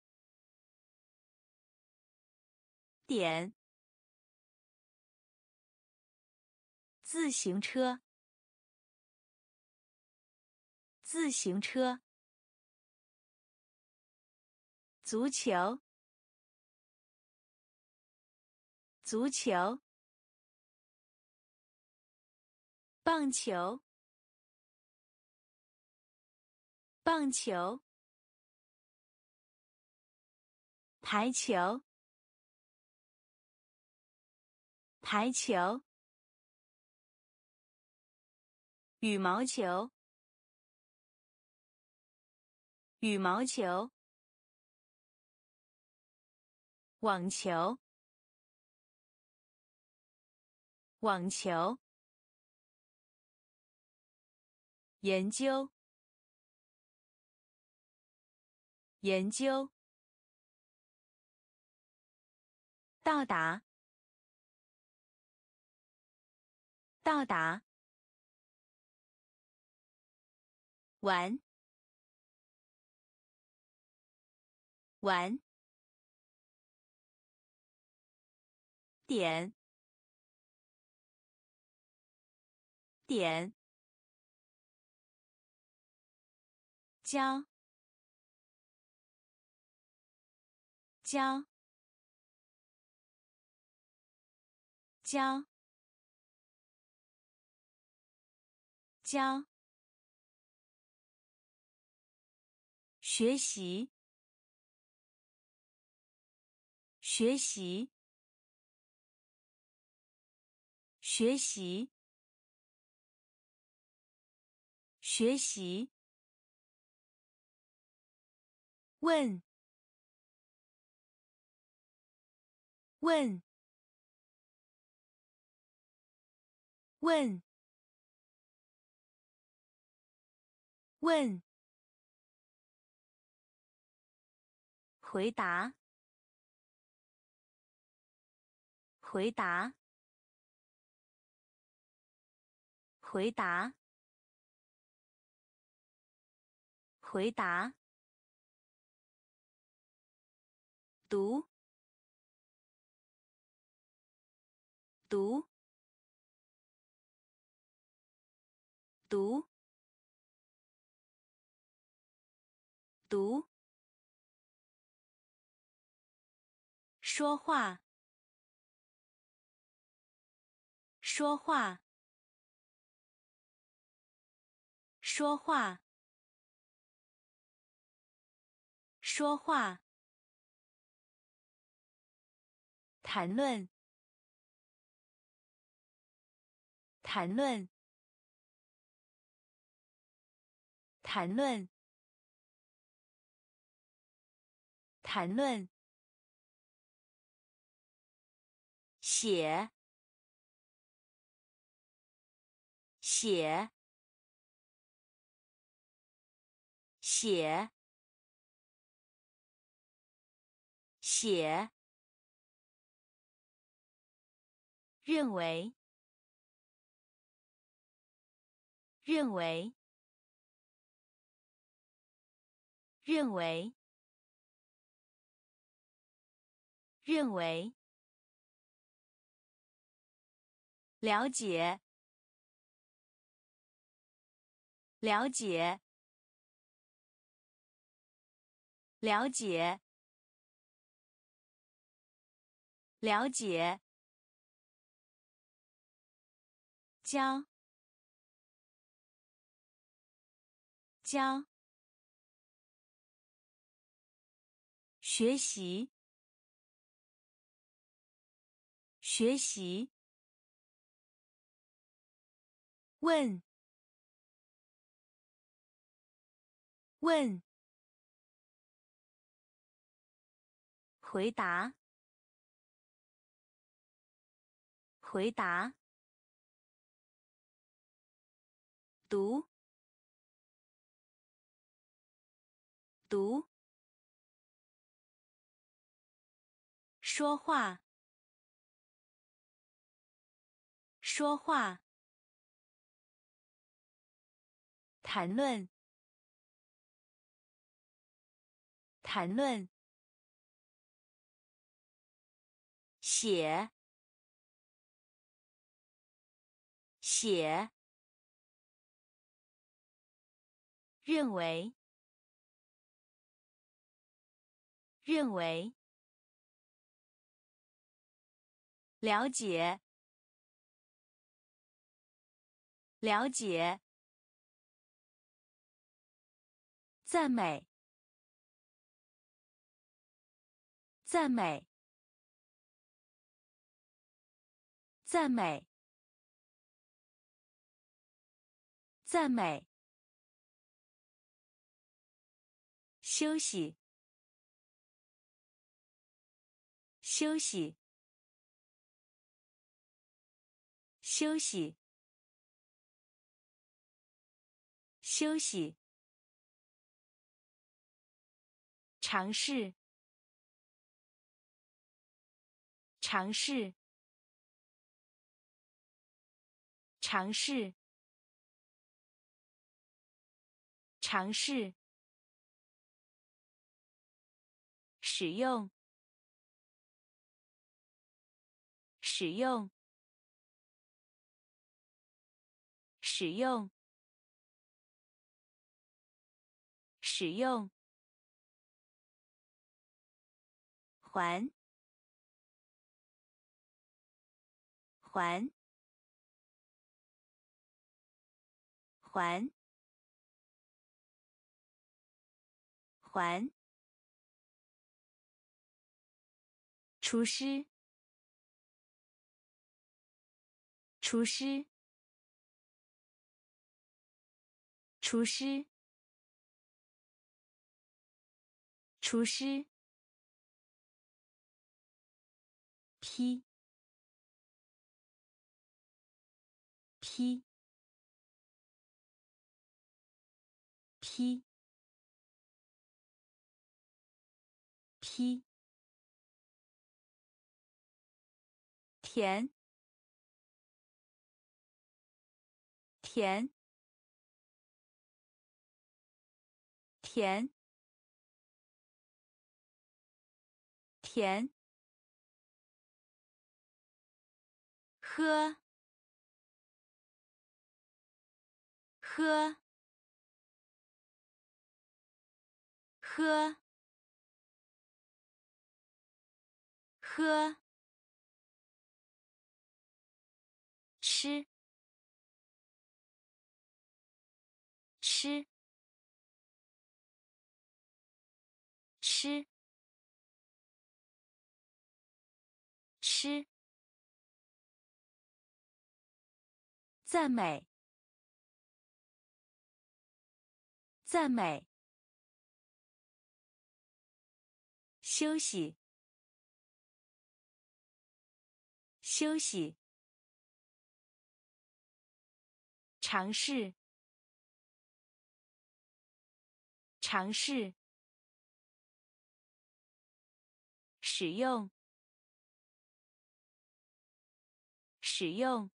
点，自行车，自行车，足球，足球，棒球，棒球，排球，排球，羽毛球，羽毛球，网球，网球，研究，研究，到达，到达，玩，玩，点，点，教，教，教，教，学习，学习，学习，学习，问，问，问，问，回答，回答，回答，回答，读，读，读，读，说话，说话，说话，说话，谈论，谈论，谈论，谈论，写，写，写， 写，认为，认为，认为，认为，了解，了解，了解，了解，教，教，学习，学习，问，问，回答，回答，读，读，说话，说话，谈论，谈论，写，写，认为，认为，了解，了解，赞美，赞美，赞美，赞美，休息，休息，休息，休息，尝试，尝试，尝试，尝试，使用，使用，使用，使用，还，还，还，还，厨师，厨师，厨师，厨师，批，批，批，批，甜，甜，甜，甜，喝，喝，喝，喝，吃，吃，吃，吃，赞美，赞美，休息，休息，尝试，尝试， 使用，使用，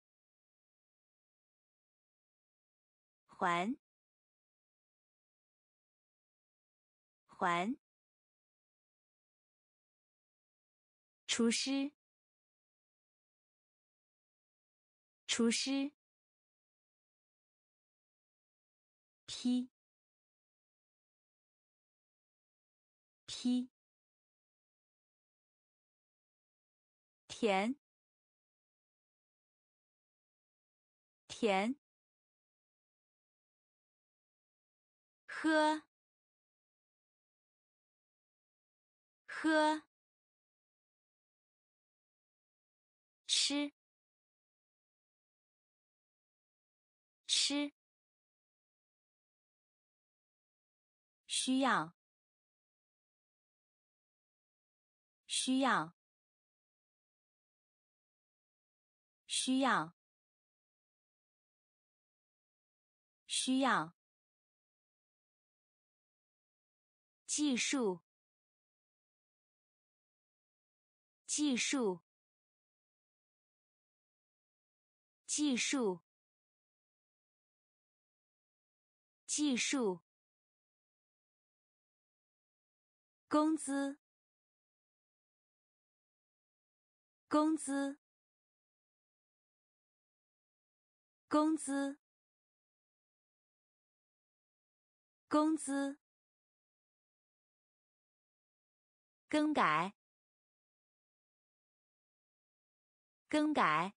还，还，厨师，厨师，批，批，甜，甜，喝，喝，吃，吃，需要，需要，需要，需要，技术，技术，技术，技术，工资，工资，工资，工资，更改，更改，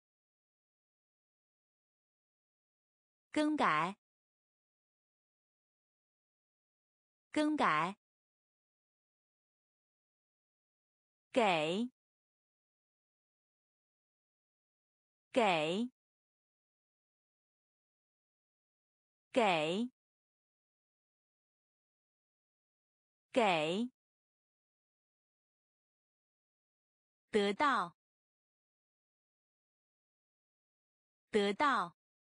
更改，更改，给，给，给，给，得到，得到，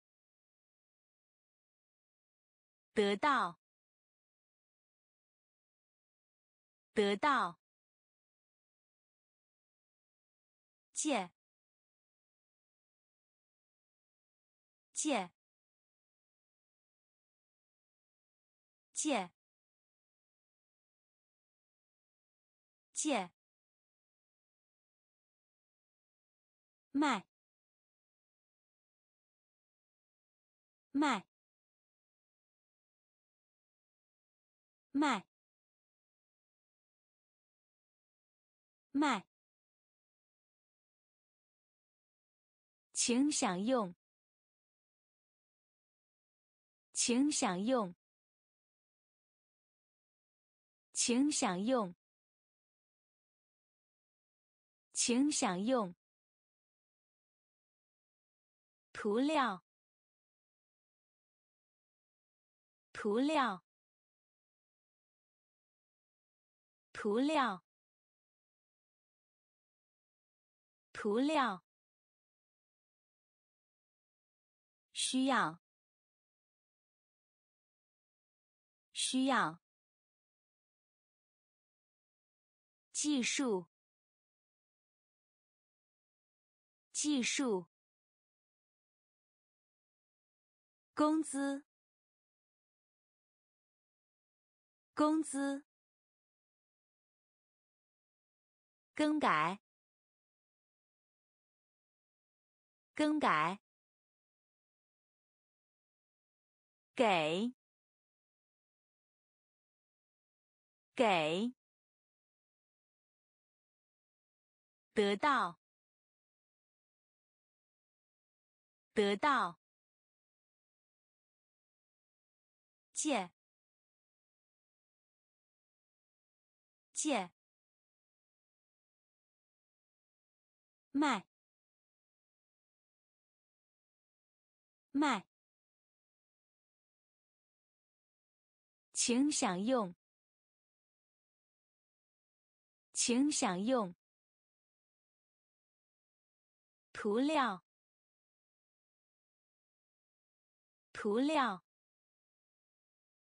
得到，得到，借，借，借，借，卖，卖，卖，卖，请享用，请享用，请享用，请享用，涂料，涂料，涂料，涂料，需要，需要，技术，技术，工资，工资，更改，更改，给，给，得到，得到，借，借，卖，卖，请享用，请享用，涂料，涂料，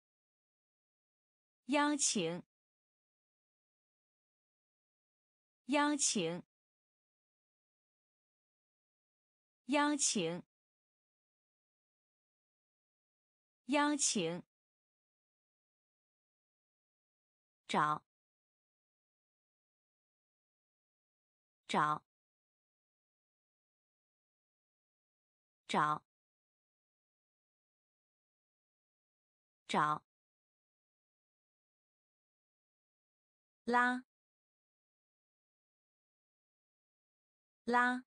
邀请， 邀请，邀请，邀请，找，找，找，找，拉，拉，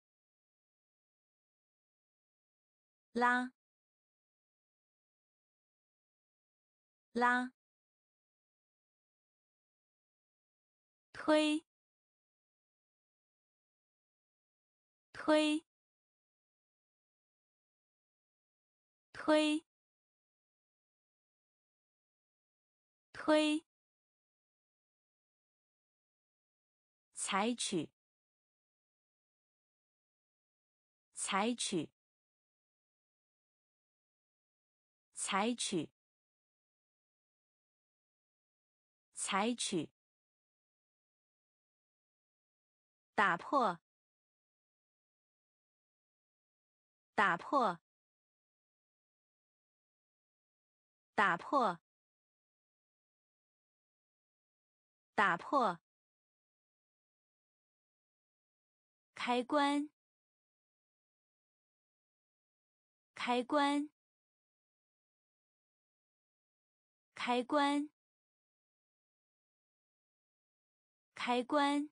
拉，拉，推，推，推，推，采取，采取，采取，采取，打破，打破，打破，打破，开关，开关，开关，开关，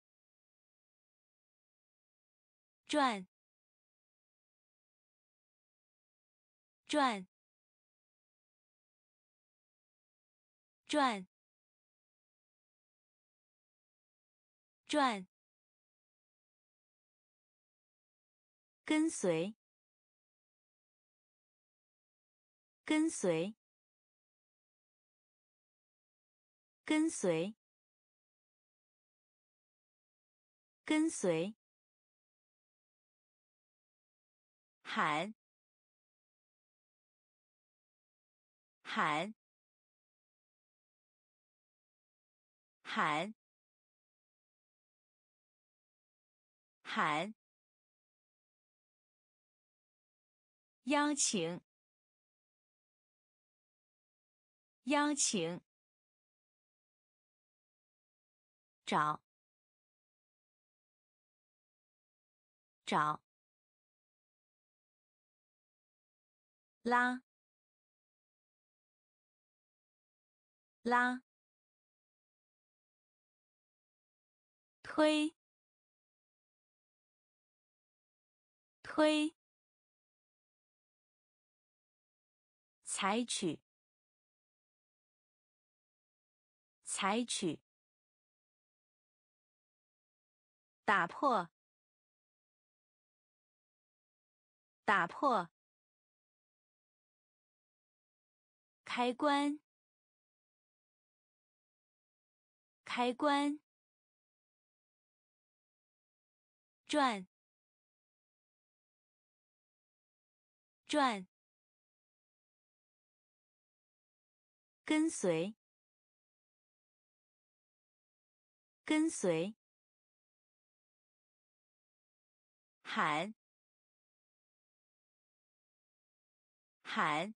转，转，转，转，跟随，跟随，跟随，跟随，喊，喊，喊，喊，邀请，邀请，找，找，拉，拉，推，推，采取，采取，打破，打破，开关，开关，转，转，跟随，跟随，喊，喊，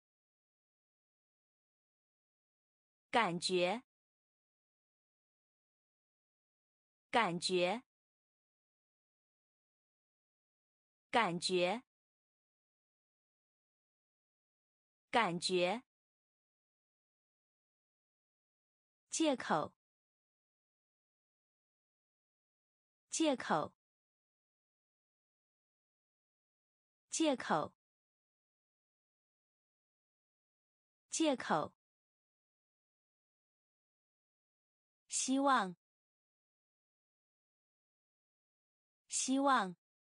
感觉，感觉，感觉，感觉，借口，借口，借口，借口，希望，希望，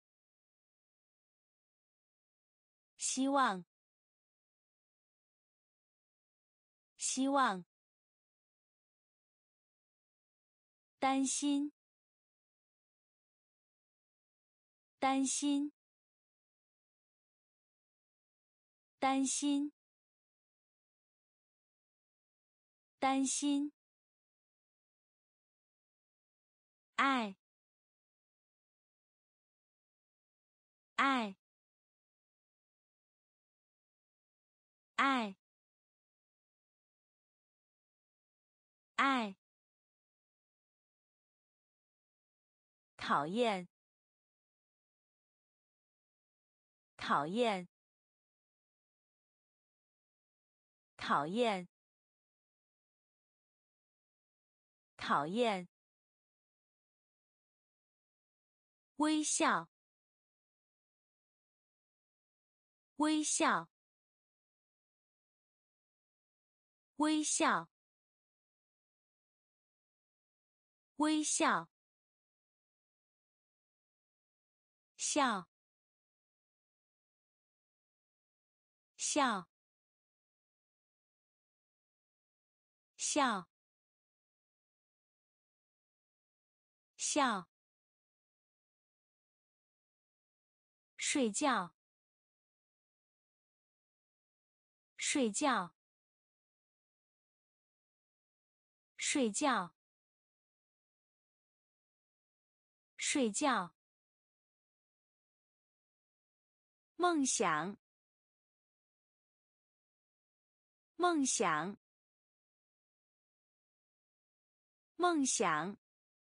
希望，希望，担心，担心，担心，担心， 爱，爱，爱，爱，讨厌，讨厌，讨厌，讨厌，微笑，微笑，微笑，微笑，笑，笑，笑，笑，睡觉，睡觉，睡觉，睡觉，梦想，梦想，梦想，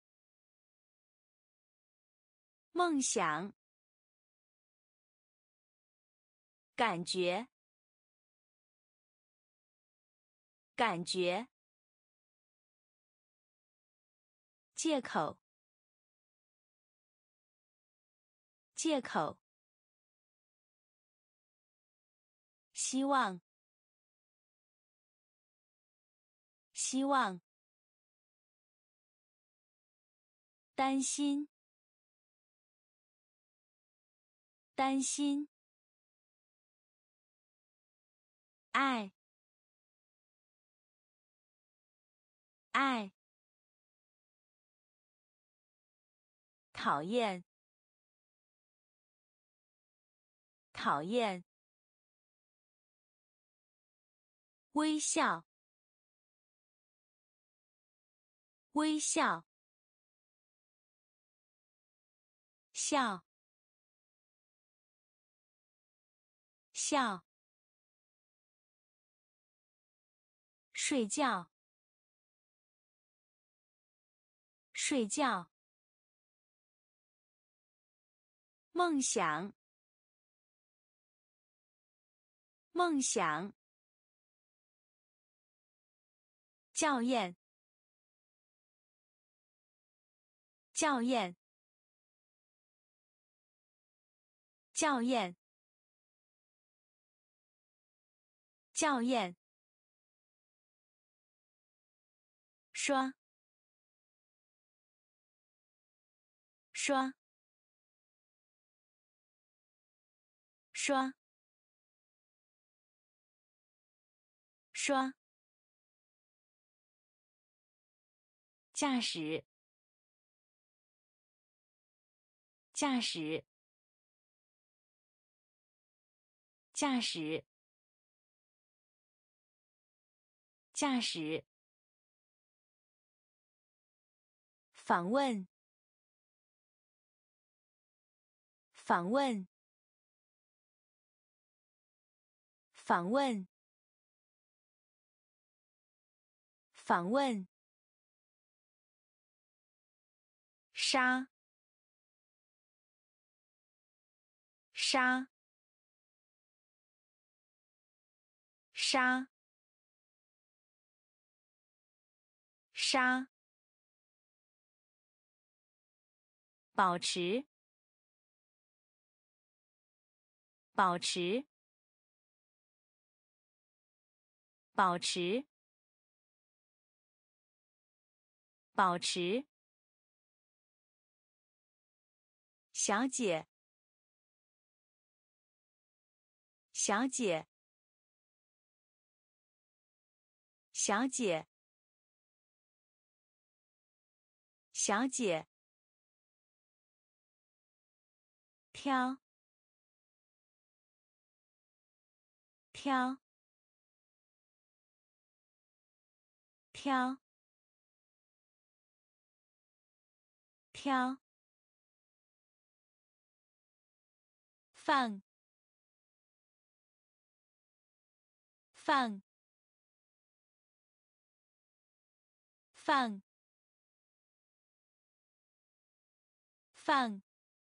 梦想，感觉，感觉，借口，借口，希望，希望，担心，担心，爱，爱，讨厌，讨厌，微笑，微笑，笑，笑，睡觉，睡觉，梦想，梦想，校验，校验，校验，校验，刷，刷，刷，刷，驾驶，驾驶，驾驶，驾驶，访问，访问，访问，访问，杀，杀，杀，杀，保持，保持，保持，保持，小姐，小姐，小姐，小姐，挑，挑，挑， 挑，放，放，放，放。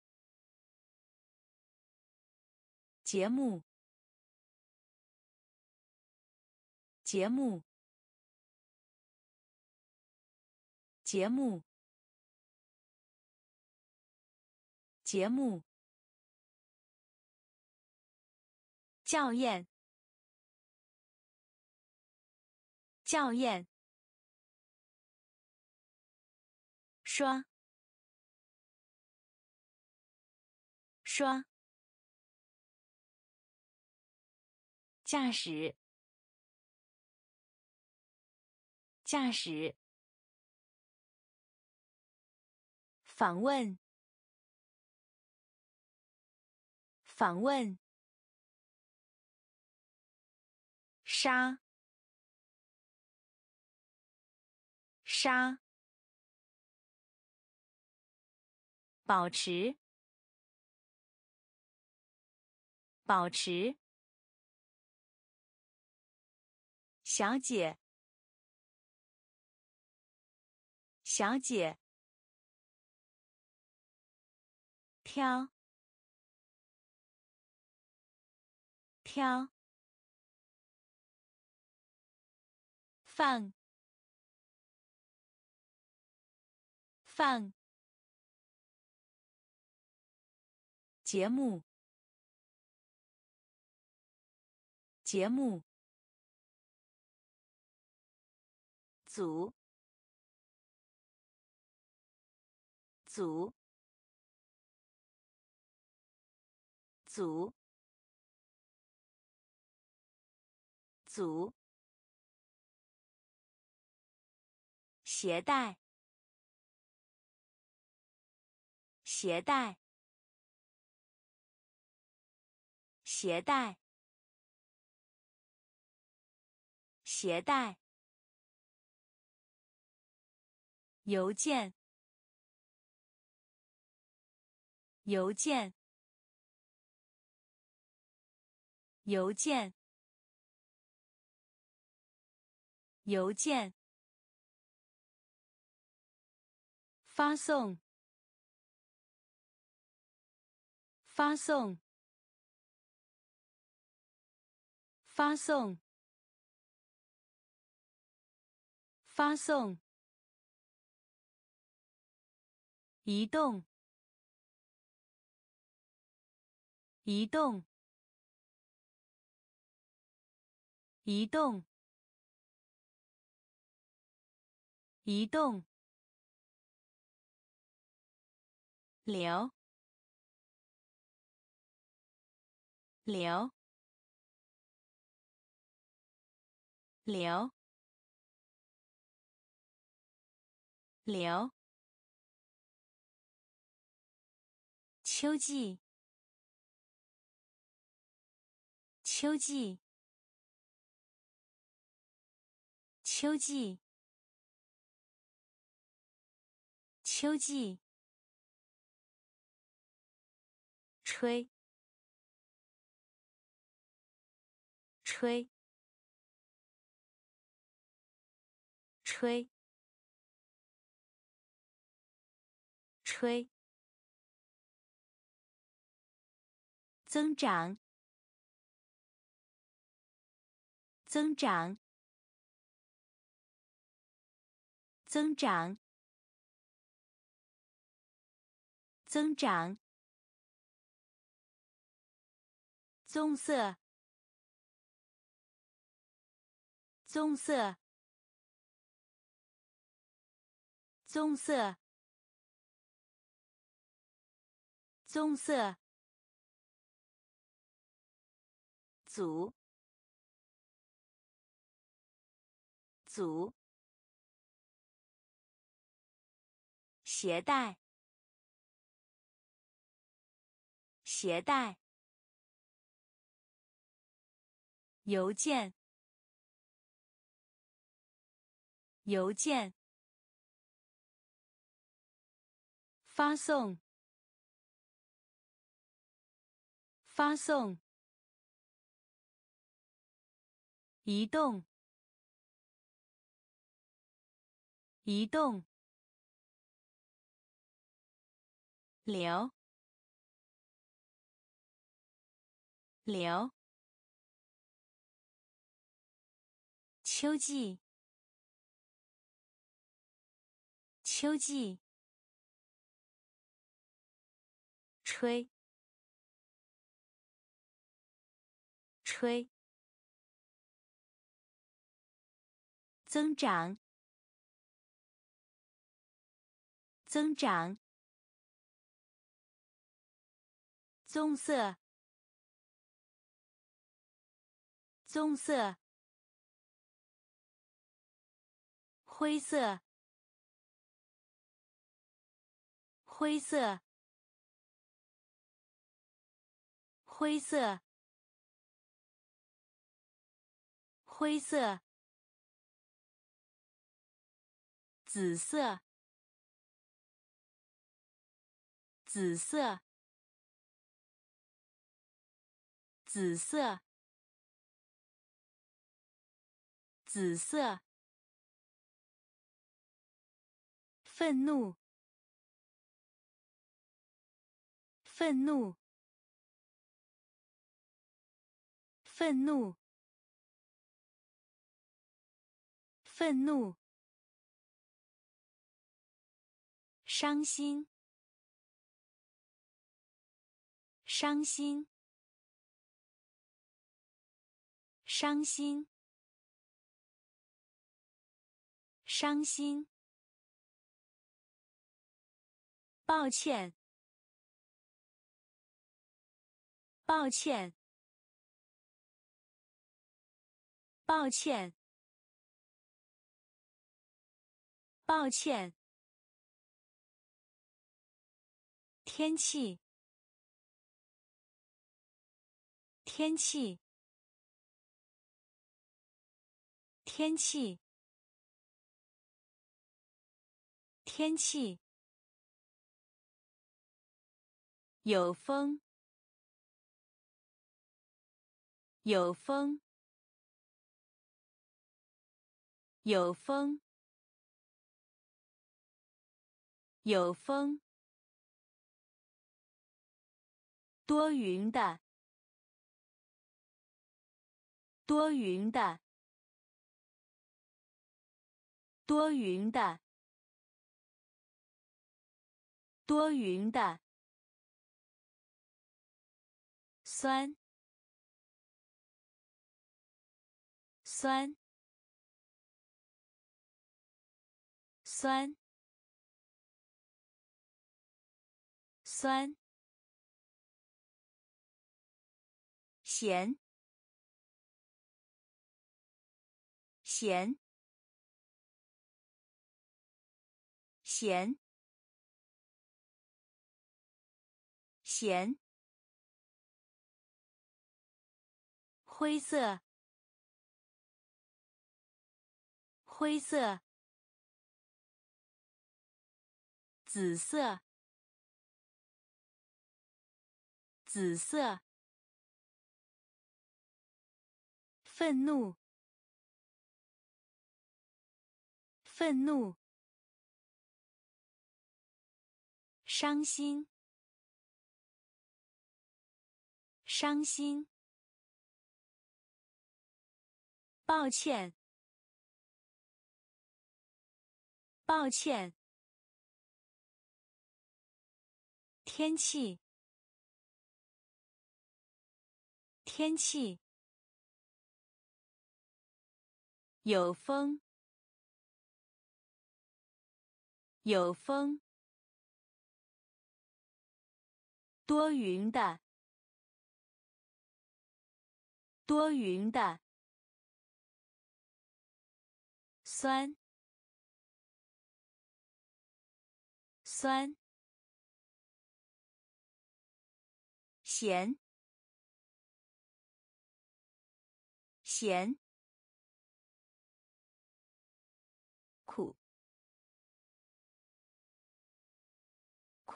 节目，节目，节目，节目。校验，校验。刷，刷。驾驶，驾驶。访问，访问。杀，杀。保持，保持。小姐，小姐。挑，挑。放，放。节目，节目。组，组，组，组。携带，携带，携带，携带。邮件，邮件，邮件，邮件。发送，发送，发送，发送。移动，移动，移动，移动。流，流，流，流。秋季，秋季，秋季，秋季。吹，吹，吹，吹。增长，增长，增长，增长。棕色，棕色，棕色，棕色。组，组。携带，携带。邮件，邮件。 发送，发送，移动，移动，流，流，秋季，秋季，吹，吹，增长，增长，棕色，棕色，灰色，灰色，灰色，灰色，紫色，紫色，紫色，紫色，愤怒，愤怒，愤怒，愤怒，伤心，伤心，伤心，伤心，抱歉，抱歉，抱歉，抱歉，天气，天气，天气，天气，有风，有风，有风，有风，多云的，多云的，多云的，多云的，酸，酸，酸，酸，咸，咸，咸，咸，灰色，灰色，紫色，紫色，愤怒，愤怒，伤心，伤心，抱歉，抱歉，天气，天气，有风，有风，多云的，多云的，酸，酸，咸，咸，苦，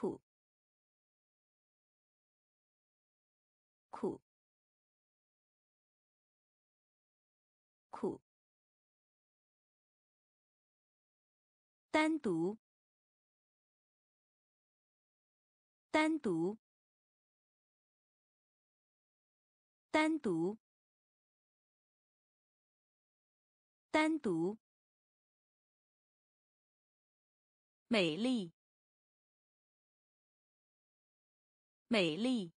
单独，单独，单独，单独，美丽，美丽，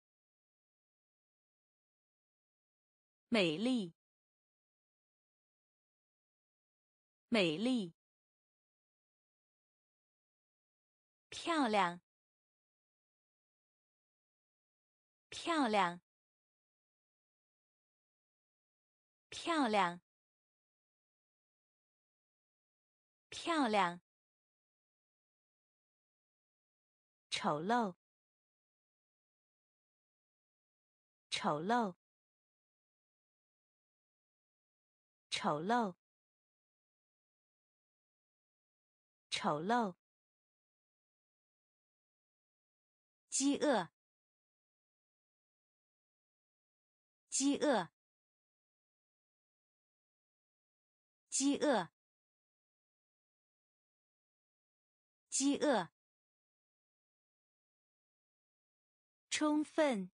美丽，美丽，漂亮，漂亮，漂亮，漂亮，丑陋，丑陋，丑陋，丑陋，饥饿，饥饿，饥饿，饥饿，充分，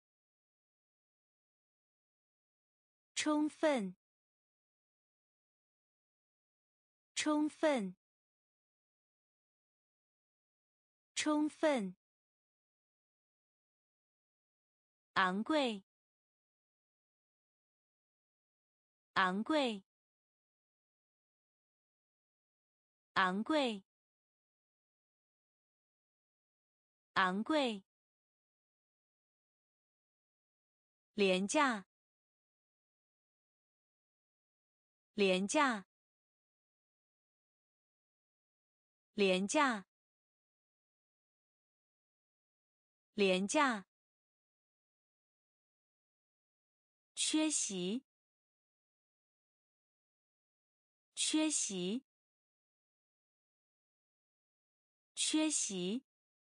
充分，充分，充分，昂贵，昂贵，昂贵，昂贵，廉价，廉价，廉价，廉价，缺席，缺席，缺席，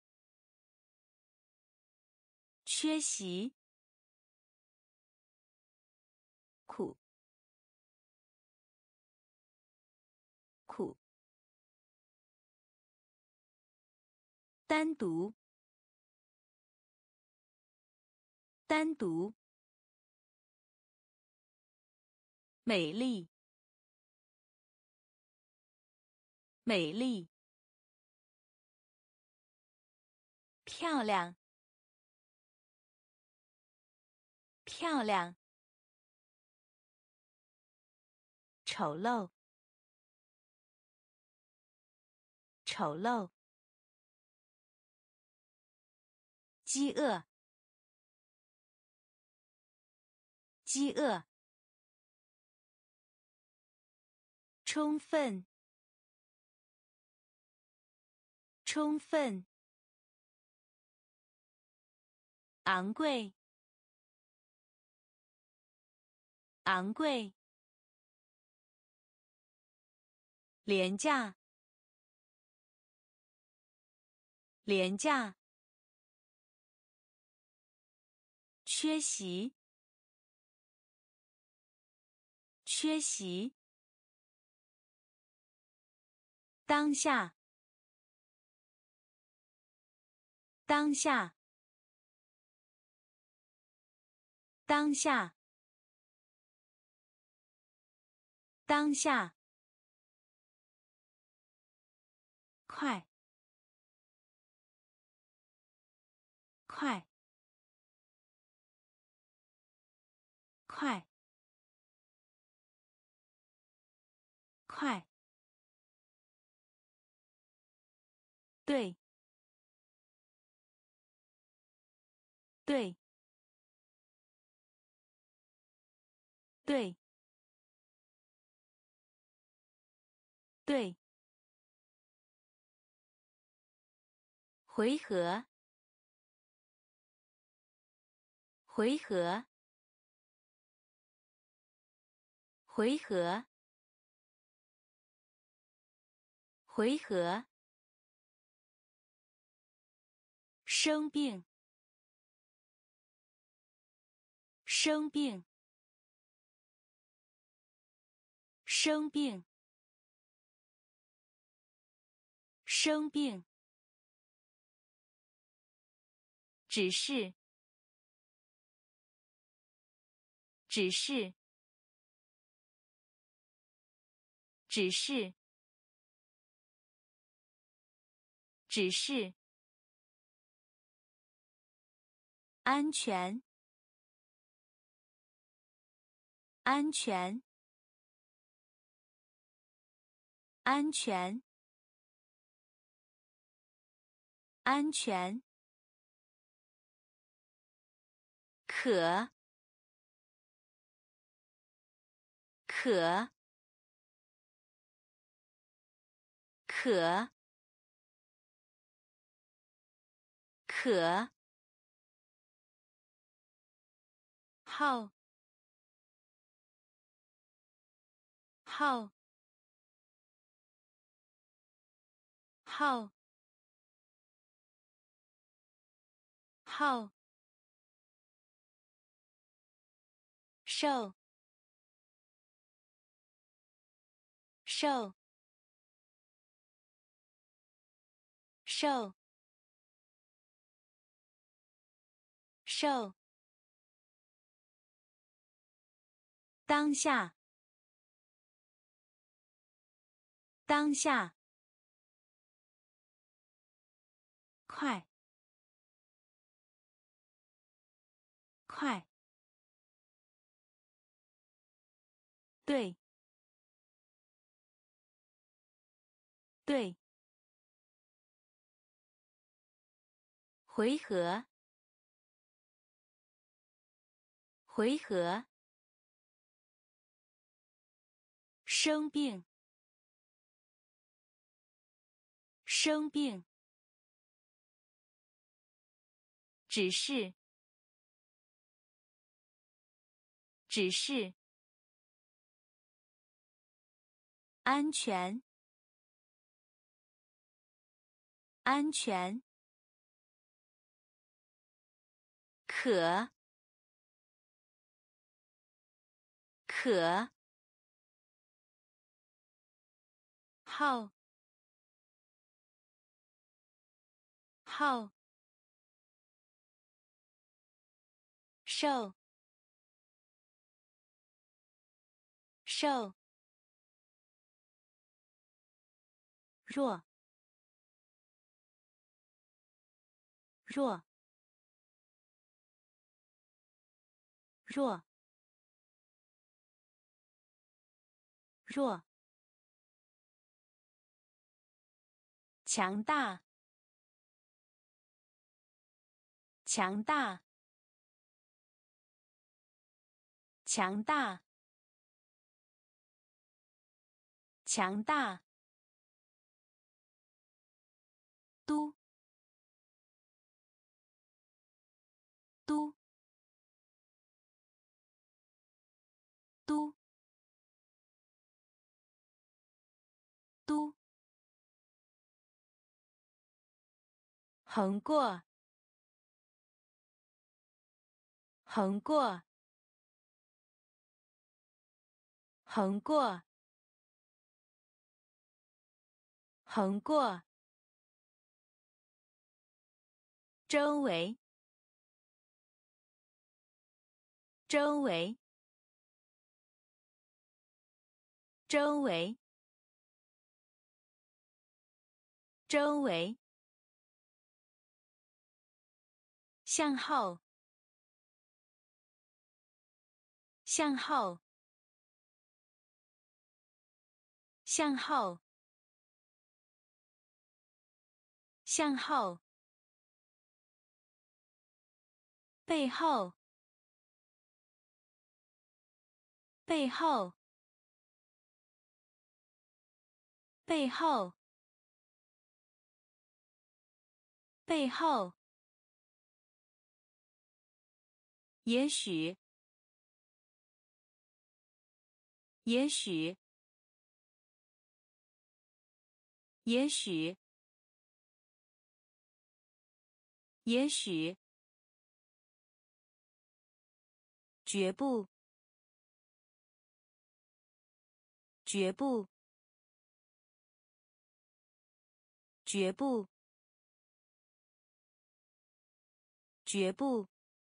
缺席，苦，苦，单独，单独，美丽，美丽，漂亮，漂亮，丑陋，丑陋，饥饿，饥饿，充分，充分，昂贵，昂贵，廉价，廉价，缺席，缺席，当下，当下，当下，当下，快，快，快，快，对，对，对，对，回合，回合，回合，回合，生病，生病，生病， 生病，只是，只是，只是，只是，安全，安全，安全，安全，可，可，可，可，号，号，号，号，瘦，瘦，瘦，瘦，当下，当下，快，快，对，对，回合，回合，生病，生病，只是，只是，安全，安全，可，可，号，号，瘦，瘦，弱，弱，弱，弱，强大，强大，强大，强大，都，都，都，都，横过，横过，横过，横过，周围，周围，周围，周围，向后，向后，向后，向后，背后，背后，背后，背后，也许，也许，也许，也许，绝不，绝不， 绝不，绝不，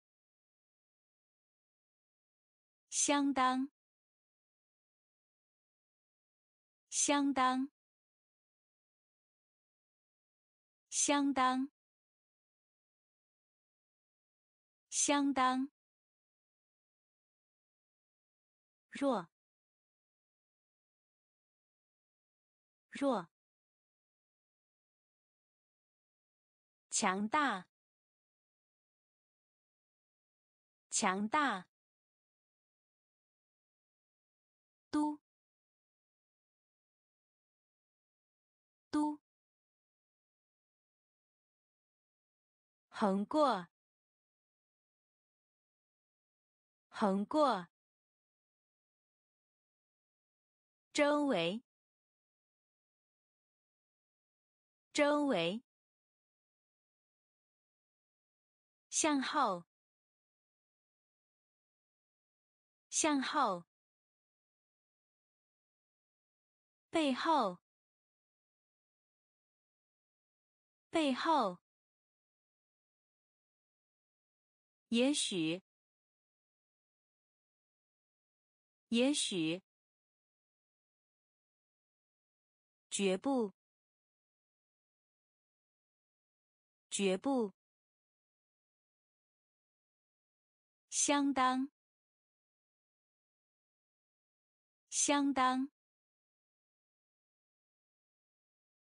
相当，相当，相当，相当，弱，弱，强大，强大，都，都，横过，横过，周围，周围，向后，向后，背后，背后，也许，也许，绝不，绝不，相当，相当，